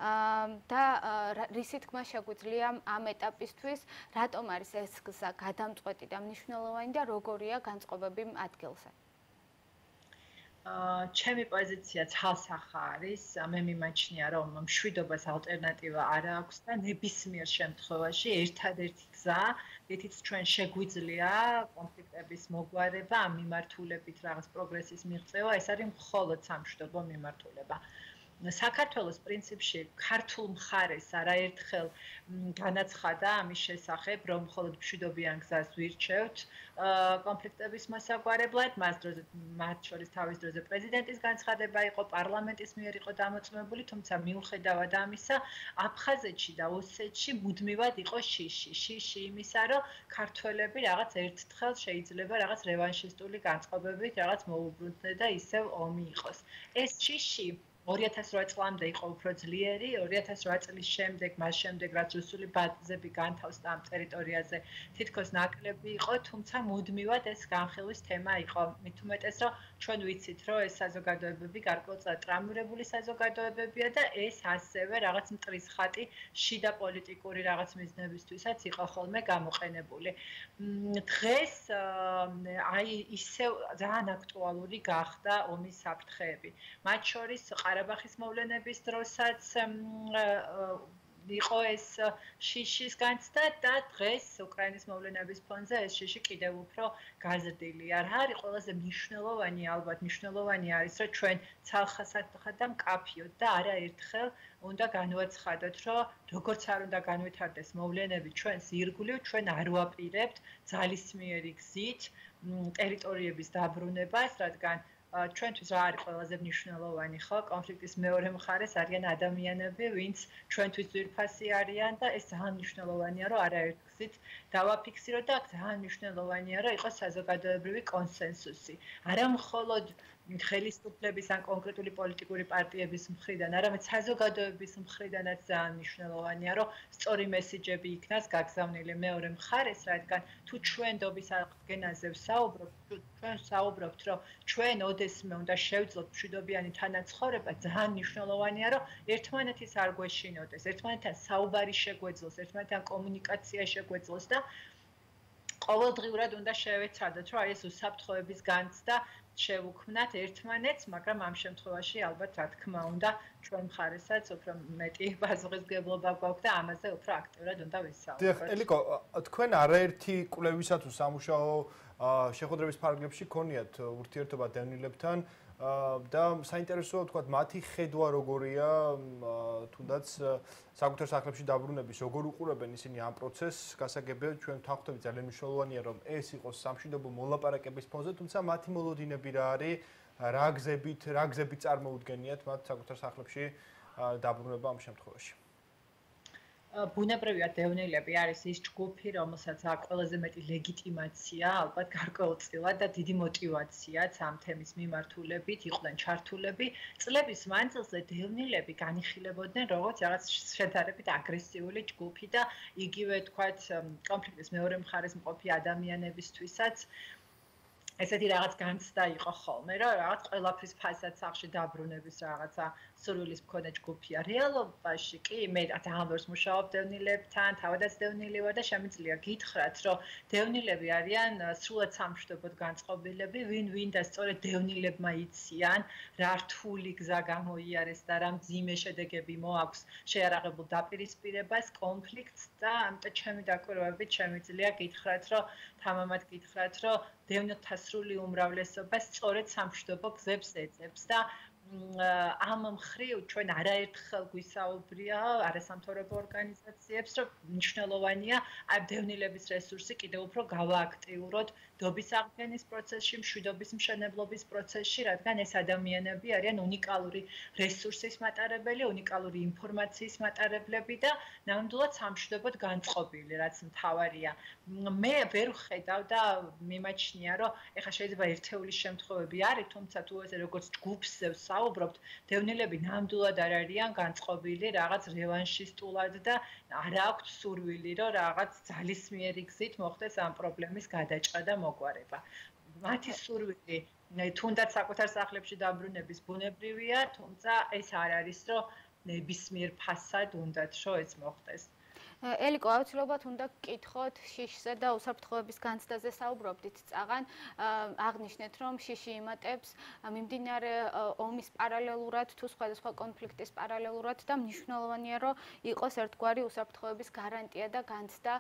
და რისი თქმა შეგვიძლია ამ ეტაპისთვის, რატომ არის ეს გზა გადამწყვეტი და მნიშვნელოვანი და როგორია განწყობები ადგილზე? ჩემი პოზიცია ცალსახა არის. მე მიმაჩნია, რომ მშვიდობას ალტერნატივა არ აქვს და ნებისმიერ შემთხვევაში ერთადერთი გზა, რითიც ჩვენ შეგვიძლია კონფლიქტების მოგვარება, ამ მიმართულებით რაღაც პროგრესის მიღწევა, ეს არის მხოლოდ სამშვიდობო მიმართულება. საქართველოს პრინციპში ქართულ მხარეს არაერთხელ განაცხადა ამის შესახებ, რომ მხოლოდ მშვიდობიან გზას ვირჩევთ კონფლიქტების მოსაგვარებლად, მათ შორის თავის დროზე პრეზიდენტის განცხადება იყო, პარლამენტის მიერ იყო დამოწმებული, თუმცა მიუხედავად ამისა, აფხაზეთში და ოსეთში მუდმივად იყო შიში. შიში იმისა, რომ ქართველები რაღაც ერთხელ შეიძლება რაღაც რევანშისტული განწყობებით რაღაც მოუბრუნდნენ და ისევ ომი იყოს. ეს შიში ორი ათას რვა წლამდე იყო უფრო ძლიერი, ორი ათას რვა წლის შემდეგ, მას შემდეგ, რაც რუსული ბაზები განთავსდა ამ ტერიტორიაზე, თითქოს ნაკლები იყო, თუმცა მუდმივად ეს განხილვის თემა იყო. მით უმეტეს, რომ ჩვენ ვიცით, რომ ეს საზოგადოებები გარკვეულწილად ტრამვირებული საზოგადოებებია და ეს ასევე რაღაც მტრის ხატი შიდა პოლიტიკური რაღაც მიზნებისთვისაც იყო ხოლმე გამოყენებული. დღეს აი ისევ ძალიან აქტუალური გახდა ომის საფრთხეები. მათ შორის ყარაბაღის მოვლენების დროსაც იყო ეს შიშის განცდა და დღეს უკრაინის მოვლენების ფონზე ეს შიში კიდევ უფრო გაზრდილია. რა არის ყველაზე მნიშვნელოვანი, ალბათ მნიშვნელოვანი არის, რომ ჩვენ ცალხასახად და მკაფიოდ და არაერთხელ უნდა განვაცხადოთ, რომ როგორც არ უნდა განვითარდეს მოვლენები ჩვენს ირგვლივ, ჩვენ არ ვაპირებთ ძალისმიერი გზით ტერიტორიების დაბრუნებას, რადგან ჩვენთვის რა არის ყველაზე მნიშვნელოვანი, ხო? კონფლიქტის მეორე მხარეს არიან ადამიანები, ვინც ჩვენთვის ძვირფასი არიან და ეს ძალიან მნიშვნელოვანია, რომ არაერთ გზით დავაფიქსიროთ და ძალიან მნიშვნელოვანია, რომ იყოს საზოგადოებრივი კონსენსუსი. არა მხოლოდ ხელისუფლების ან კონკრეტული პოლიტიკური პარტიების მხრიდან, არამედ საზოგადოების მხრიდანაც ძალიან მნიშვნელოვანია, რომ სწორი მესიჯები იქნას გაგზავნილი მეორე მხარეს, რადგან თუ ჩვენ დობის აღდგენაზე ვსაუბრობთ, ჩვენ ვსაუბრობთ, რომ ჩვენ ოდესმე უნდა შევძლოთ მშვიდობიანი თანაცხოვრება, ძალიან მნიშვნელოვანია, რომ ერთმანეთის არ გვეშინოდეს, ერთმანეთთან საუბარი შეგვეძლოს, ერთმანეთთან კომუნიკაცია შეგვეძლოს და ყოველდღიურად უნდა შევეცადოთ, რომ აი ეს უსაფრთხოების განცდა შევუქმნათ ერთმანეთს, მაგრამ ამ შემთხვევაში ალბათ რა თქმა უნდა ჩვენ მხარესაც უფრო მეტი პასუხისმგებლობა გვაქვს და ამაზე უფრო აქტიურად უნდა ვისაუბროთ. დიახ, ელიკო, თქვენ არაერთი კვლევისა თუ სამუშაო შეხვედრების ფარგლებში გქონიათ ურთიერთობა დევნილებთან, და საინტერესოა თქვა მათი ხედვა როგორია თუნდაც საკუთარ სახლებში დაბრუნების როგორ უყურებენ ისინი ამ პროცესს გასაგებია ჩვენ ვთანხმდებით ძალიან მნიშვნელოვანია რომ ეს იყოს სამშვიდობო მოლაპარაკების ფონზე თუმცა მათი მოლოდინები რა არის რა გზებით რა გზებით წარმოუდგენიათ მათ საკუთარ სახლებში დაბრუნება ამ შემთხვევაში ბუნებრივია დევნილები არის ის ჯგუფი, რომელსაც აქვს ყველაზე მეტი ლეგიტიმაცია, ალბათ გარკვეულწილად და დიდი მოტივაციაც ამ თემის მიმართულებით, იყვნენ ჩართულები. წლების მანძილზე დევნილები განიხილებოდნენ როგორც რაღაც შედარებით აგრესიული ჯგუფი და იგივე თქვათ კონფლიქტის მეორე მხარეს მყოფი ადამიანებისთვისაც ესეთი რაღაც განცდა იყო ხოლმე, რომ რაღაც ყველაფრის ფასად სახში დაბრუნების რაღაცა სრულის მქონე ჯგუფია. რეალობაში კი მე ძალიან ბევრს მუშაობ დევნილებთან, თავადაც დევნილი ვარ და შემიძლია გითხრათ, რომ დევნილები არიან სრულად სამშვიდობოდ განწყობილები, ვინ-ვინ და სწორედ დევნილებმა იციან, რა რთული გზა გამოიარეს და რა მძიმე შედეგები მოაქვს შეარაღებულ დაპირისპირებას, კონფლიქტს და ამიტომ ჩემი დაკვირვებით შემიძლია გითხრათ, რომ თამამად გითხრათ, რომ დევნილთა სრული უმრავლესობა სწორედ სამშვიდობო გზებს ეძებს და ამ მხრივ ჩვენ არაერთხელ გვისაუბრია არასამთავრობო ორგანიზაციებს, რომ მნიშვნელოვანია ამ დევნილების რესურსი კიდევ უფრო გავააქტიუროთ დობის აღდგენის პროცესში, მშვიდობის მშენებლობის პროცესში, რადგან ეს ადამიანები არიან უნიკალური რესურსის მატარებელი, უნიკალური ინფორმაციის მატარებლები და ნამდვილად სამშვიდობოდ განწყობილი, რაც მთავარია. მე ვერ ვხედავ და მიმაჩნია, რომ ეხლა შეიძლება ერთეულის შემთხვევები არის, თუმცა თუ ესე როგორც ჯგუფზე საუბრობთ, დევნილები ნამდვილად არ არიან განწყობილი რაღაც რევანშისტულად და არ აქვთ სურვილი, რომ რაღაც ძალისმიერი გზით მოხდეს ამ პრობლემის გადაჭრა და მოგვარება. მათი სურვილი თუნდაც საკუთარ სახლებში დაბრუნების ბუნებრივია, თუმცა ეს არ არის, რომ ნებისმიერ ფასად უნდათ, რომ ეს მოხდეს. ელიკო, აუცილებლად უნდა გკითხოთ შიშზე და უსაფრთხოების განცდაზე საუბრობდით წაღან. აღნიშნეთ, რომ შიში იმატებს მიმდინარე ომის პარალელურად თუ სხვადასხვა კონფლიქტის პარალელურად და მნიშვნელოვანია, რომ იყოს ერთგვარი უსაფრთხოების გარანტია და განცდა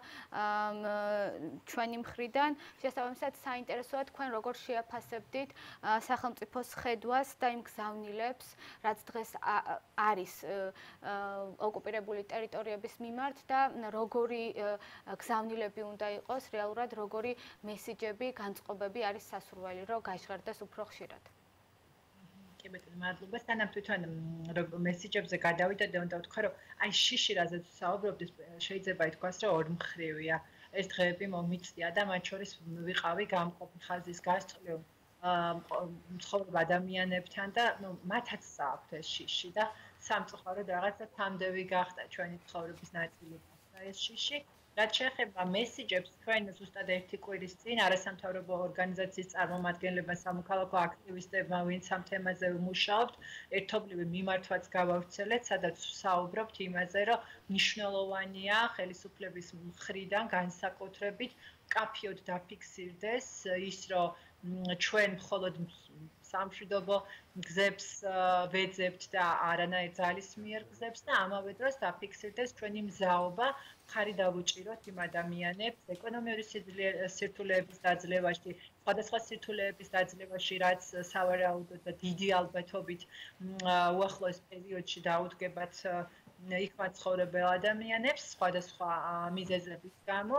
ჩვენი მხრიდან. შესაბამისად, საინტერესოა თქვენ როგორ შეაფასებდით სახელმწიფოს ხედვას და იმ გზავნილებს, რაც დღეს არის ოკუპირებული ტერიტორიების მიმართ და როგორი გზავნილები უნდა იყოს, რეალურად როგორი მესიჯები, განწყობები არის სასურველი, რომ გაჟღერდეს უფრო ხშირად. კი ბატონო, მადლობა. სანამ თვითონ მესიჯებზე გადავიდე და უნდა ვთქვა, რომ აი შიში რაზეც საუბრობდით, შეიძლება ითქვას, რომ ორმხრივია. ეს დღეები მომიწია და მათ შორის ვიყავი გამყოფი ხაზის გასწვრივ მცხოვრებ ადამიანებთან და მათაც სააქვთ ეს შიში და სამწუხაროდ რაღაცა თამდევი გახდა ჩვენი ცხოვრების ნაწილი ეს შიში. რაც შეეხება მესიჯებს, ჩვენ ზუსტად ერთი კვირის წინ არასამთავრობო ორგანიზაციის წარმომადგენლებმა, სამოქალაქო აქტივისტებმა, ვინც ამ თემაზე მუშაობთ, ერთობლივი მიმართვაც გავავრცელეთ, სადაც საუბრობთ იმაზე, რომ მნიშვნელოვანია ხელისუფლების მხრიდან განსაკუთრებით კაფიოდ დაფიქსირდეს ის, რომ ჩვენ მხოლოდ სამშვიდობო გზებს ვეძებთ და არანაირ ძალისმიერ გზებს და ამავე დროს დაფიქსირდეს ჩვენი მზაობა ხარი დავუჭიროთ იმ ადამიანებს ეკონომიური სირთულეების დაძლევაში, სხვადასხვა სირთულეების დაძლევაში, რაც სავარაუდოდ და დიდი ალბათობით უახლოეს პერიოდში დაუდგებათ იქ მაცხოვრებელ ადამიანებს სხვადასხვა მიზეზების გამო.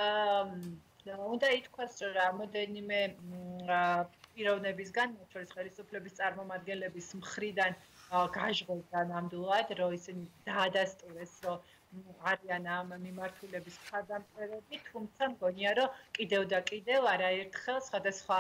უნდა ითქვას, რომ რამოდენიმე პიროვნებისგან, მათ შორის ხელისუფლების წარმომადგენლების მხრიდან გაჟღერდა ნამდვილად, რომ ისინი დაადასტურეს, რომ არიან ამ მიმართულების მხარდამჭერები, თუმცა მგონია, რომ კიდევ და კიდევ არაერთხელ სხვადასხვა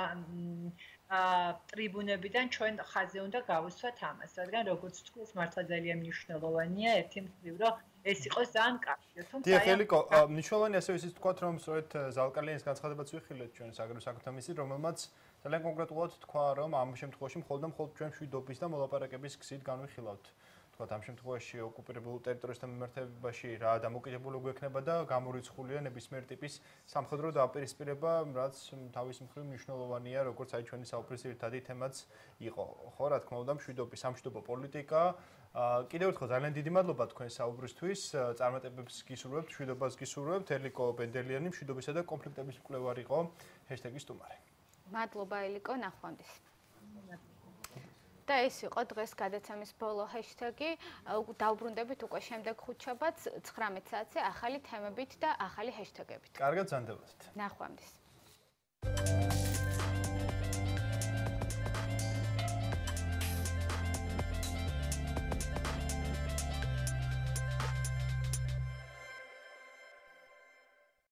ტრიბუნებიდან ჩვენ ხაზზე უნდა გავუსვათ ამას, რადგან როგორც თქვი, ეს მართლა ძალიან მნიშვნელოვანია, ერთი მხრივ, რომ ეს იყოს ძალიან კარგი. თუმცა დიახ, ელიკო, მნიშვნელოვანია ასევე ისიც თქვა, რომ სწორედ ზალკალიანის განცხადებაც ვიხილეთ ჩვენ საგარეო საქმეთა მინისტრს, რომელმაც ძალიან კონკრეტულად თქვა, რომ ამ შემთხვევაში მხოლოდ და მხოლოდ ჩვენ მშვიდობის და მოლაპარაკების გზით განვიხილავთ. თქვათ ამ შემთხვევაში ოკუპირებულ ტერიტორიასთან მიმართებაში რა დამოკიდებული გვექნება და გამორიცხულია ნებისმიერ ტიპის სამხედრო დაპირისპირება, რაც თავის მხრივ მნიშვნელოვანია, როგორც აი ჩვენი საუბრის ერთადი თემაც იყო. ხო, რა თქმა უნდა, მშვიდობის, სამშვიდობო პოლიტიკა. კიდევ ერთხელ ძალიან დიდი მადლობა თქვენ საუბრისთვის. წარმატებებს გისურვებთ, მშვიდობას გისურვებთ. ელიკო ბენდელიანი, მშვიდობისა და კონფლიქტების მკვლევარი იყო ჰეშთეგის სტუმარი. მადლობა ელიკო, ნახვამდის. და ეს იყო დღეს გადაცემის ბოლო ჰეშთეგი. დავბრუნდებით უკვე შემდეგ ხუთშაბათს ცხრამეტ საათზე ახალი თემებით და ახალი ჰეშთეგებით. კარგად ზანდებოდეთ. ნახვამდის.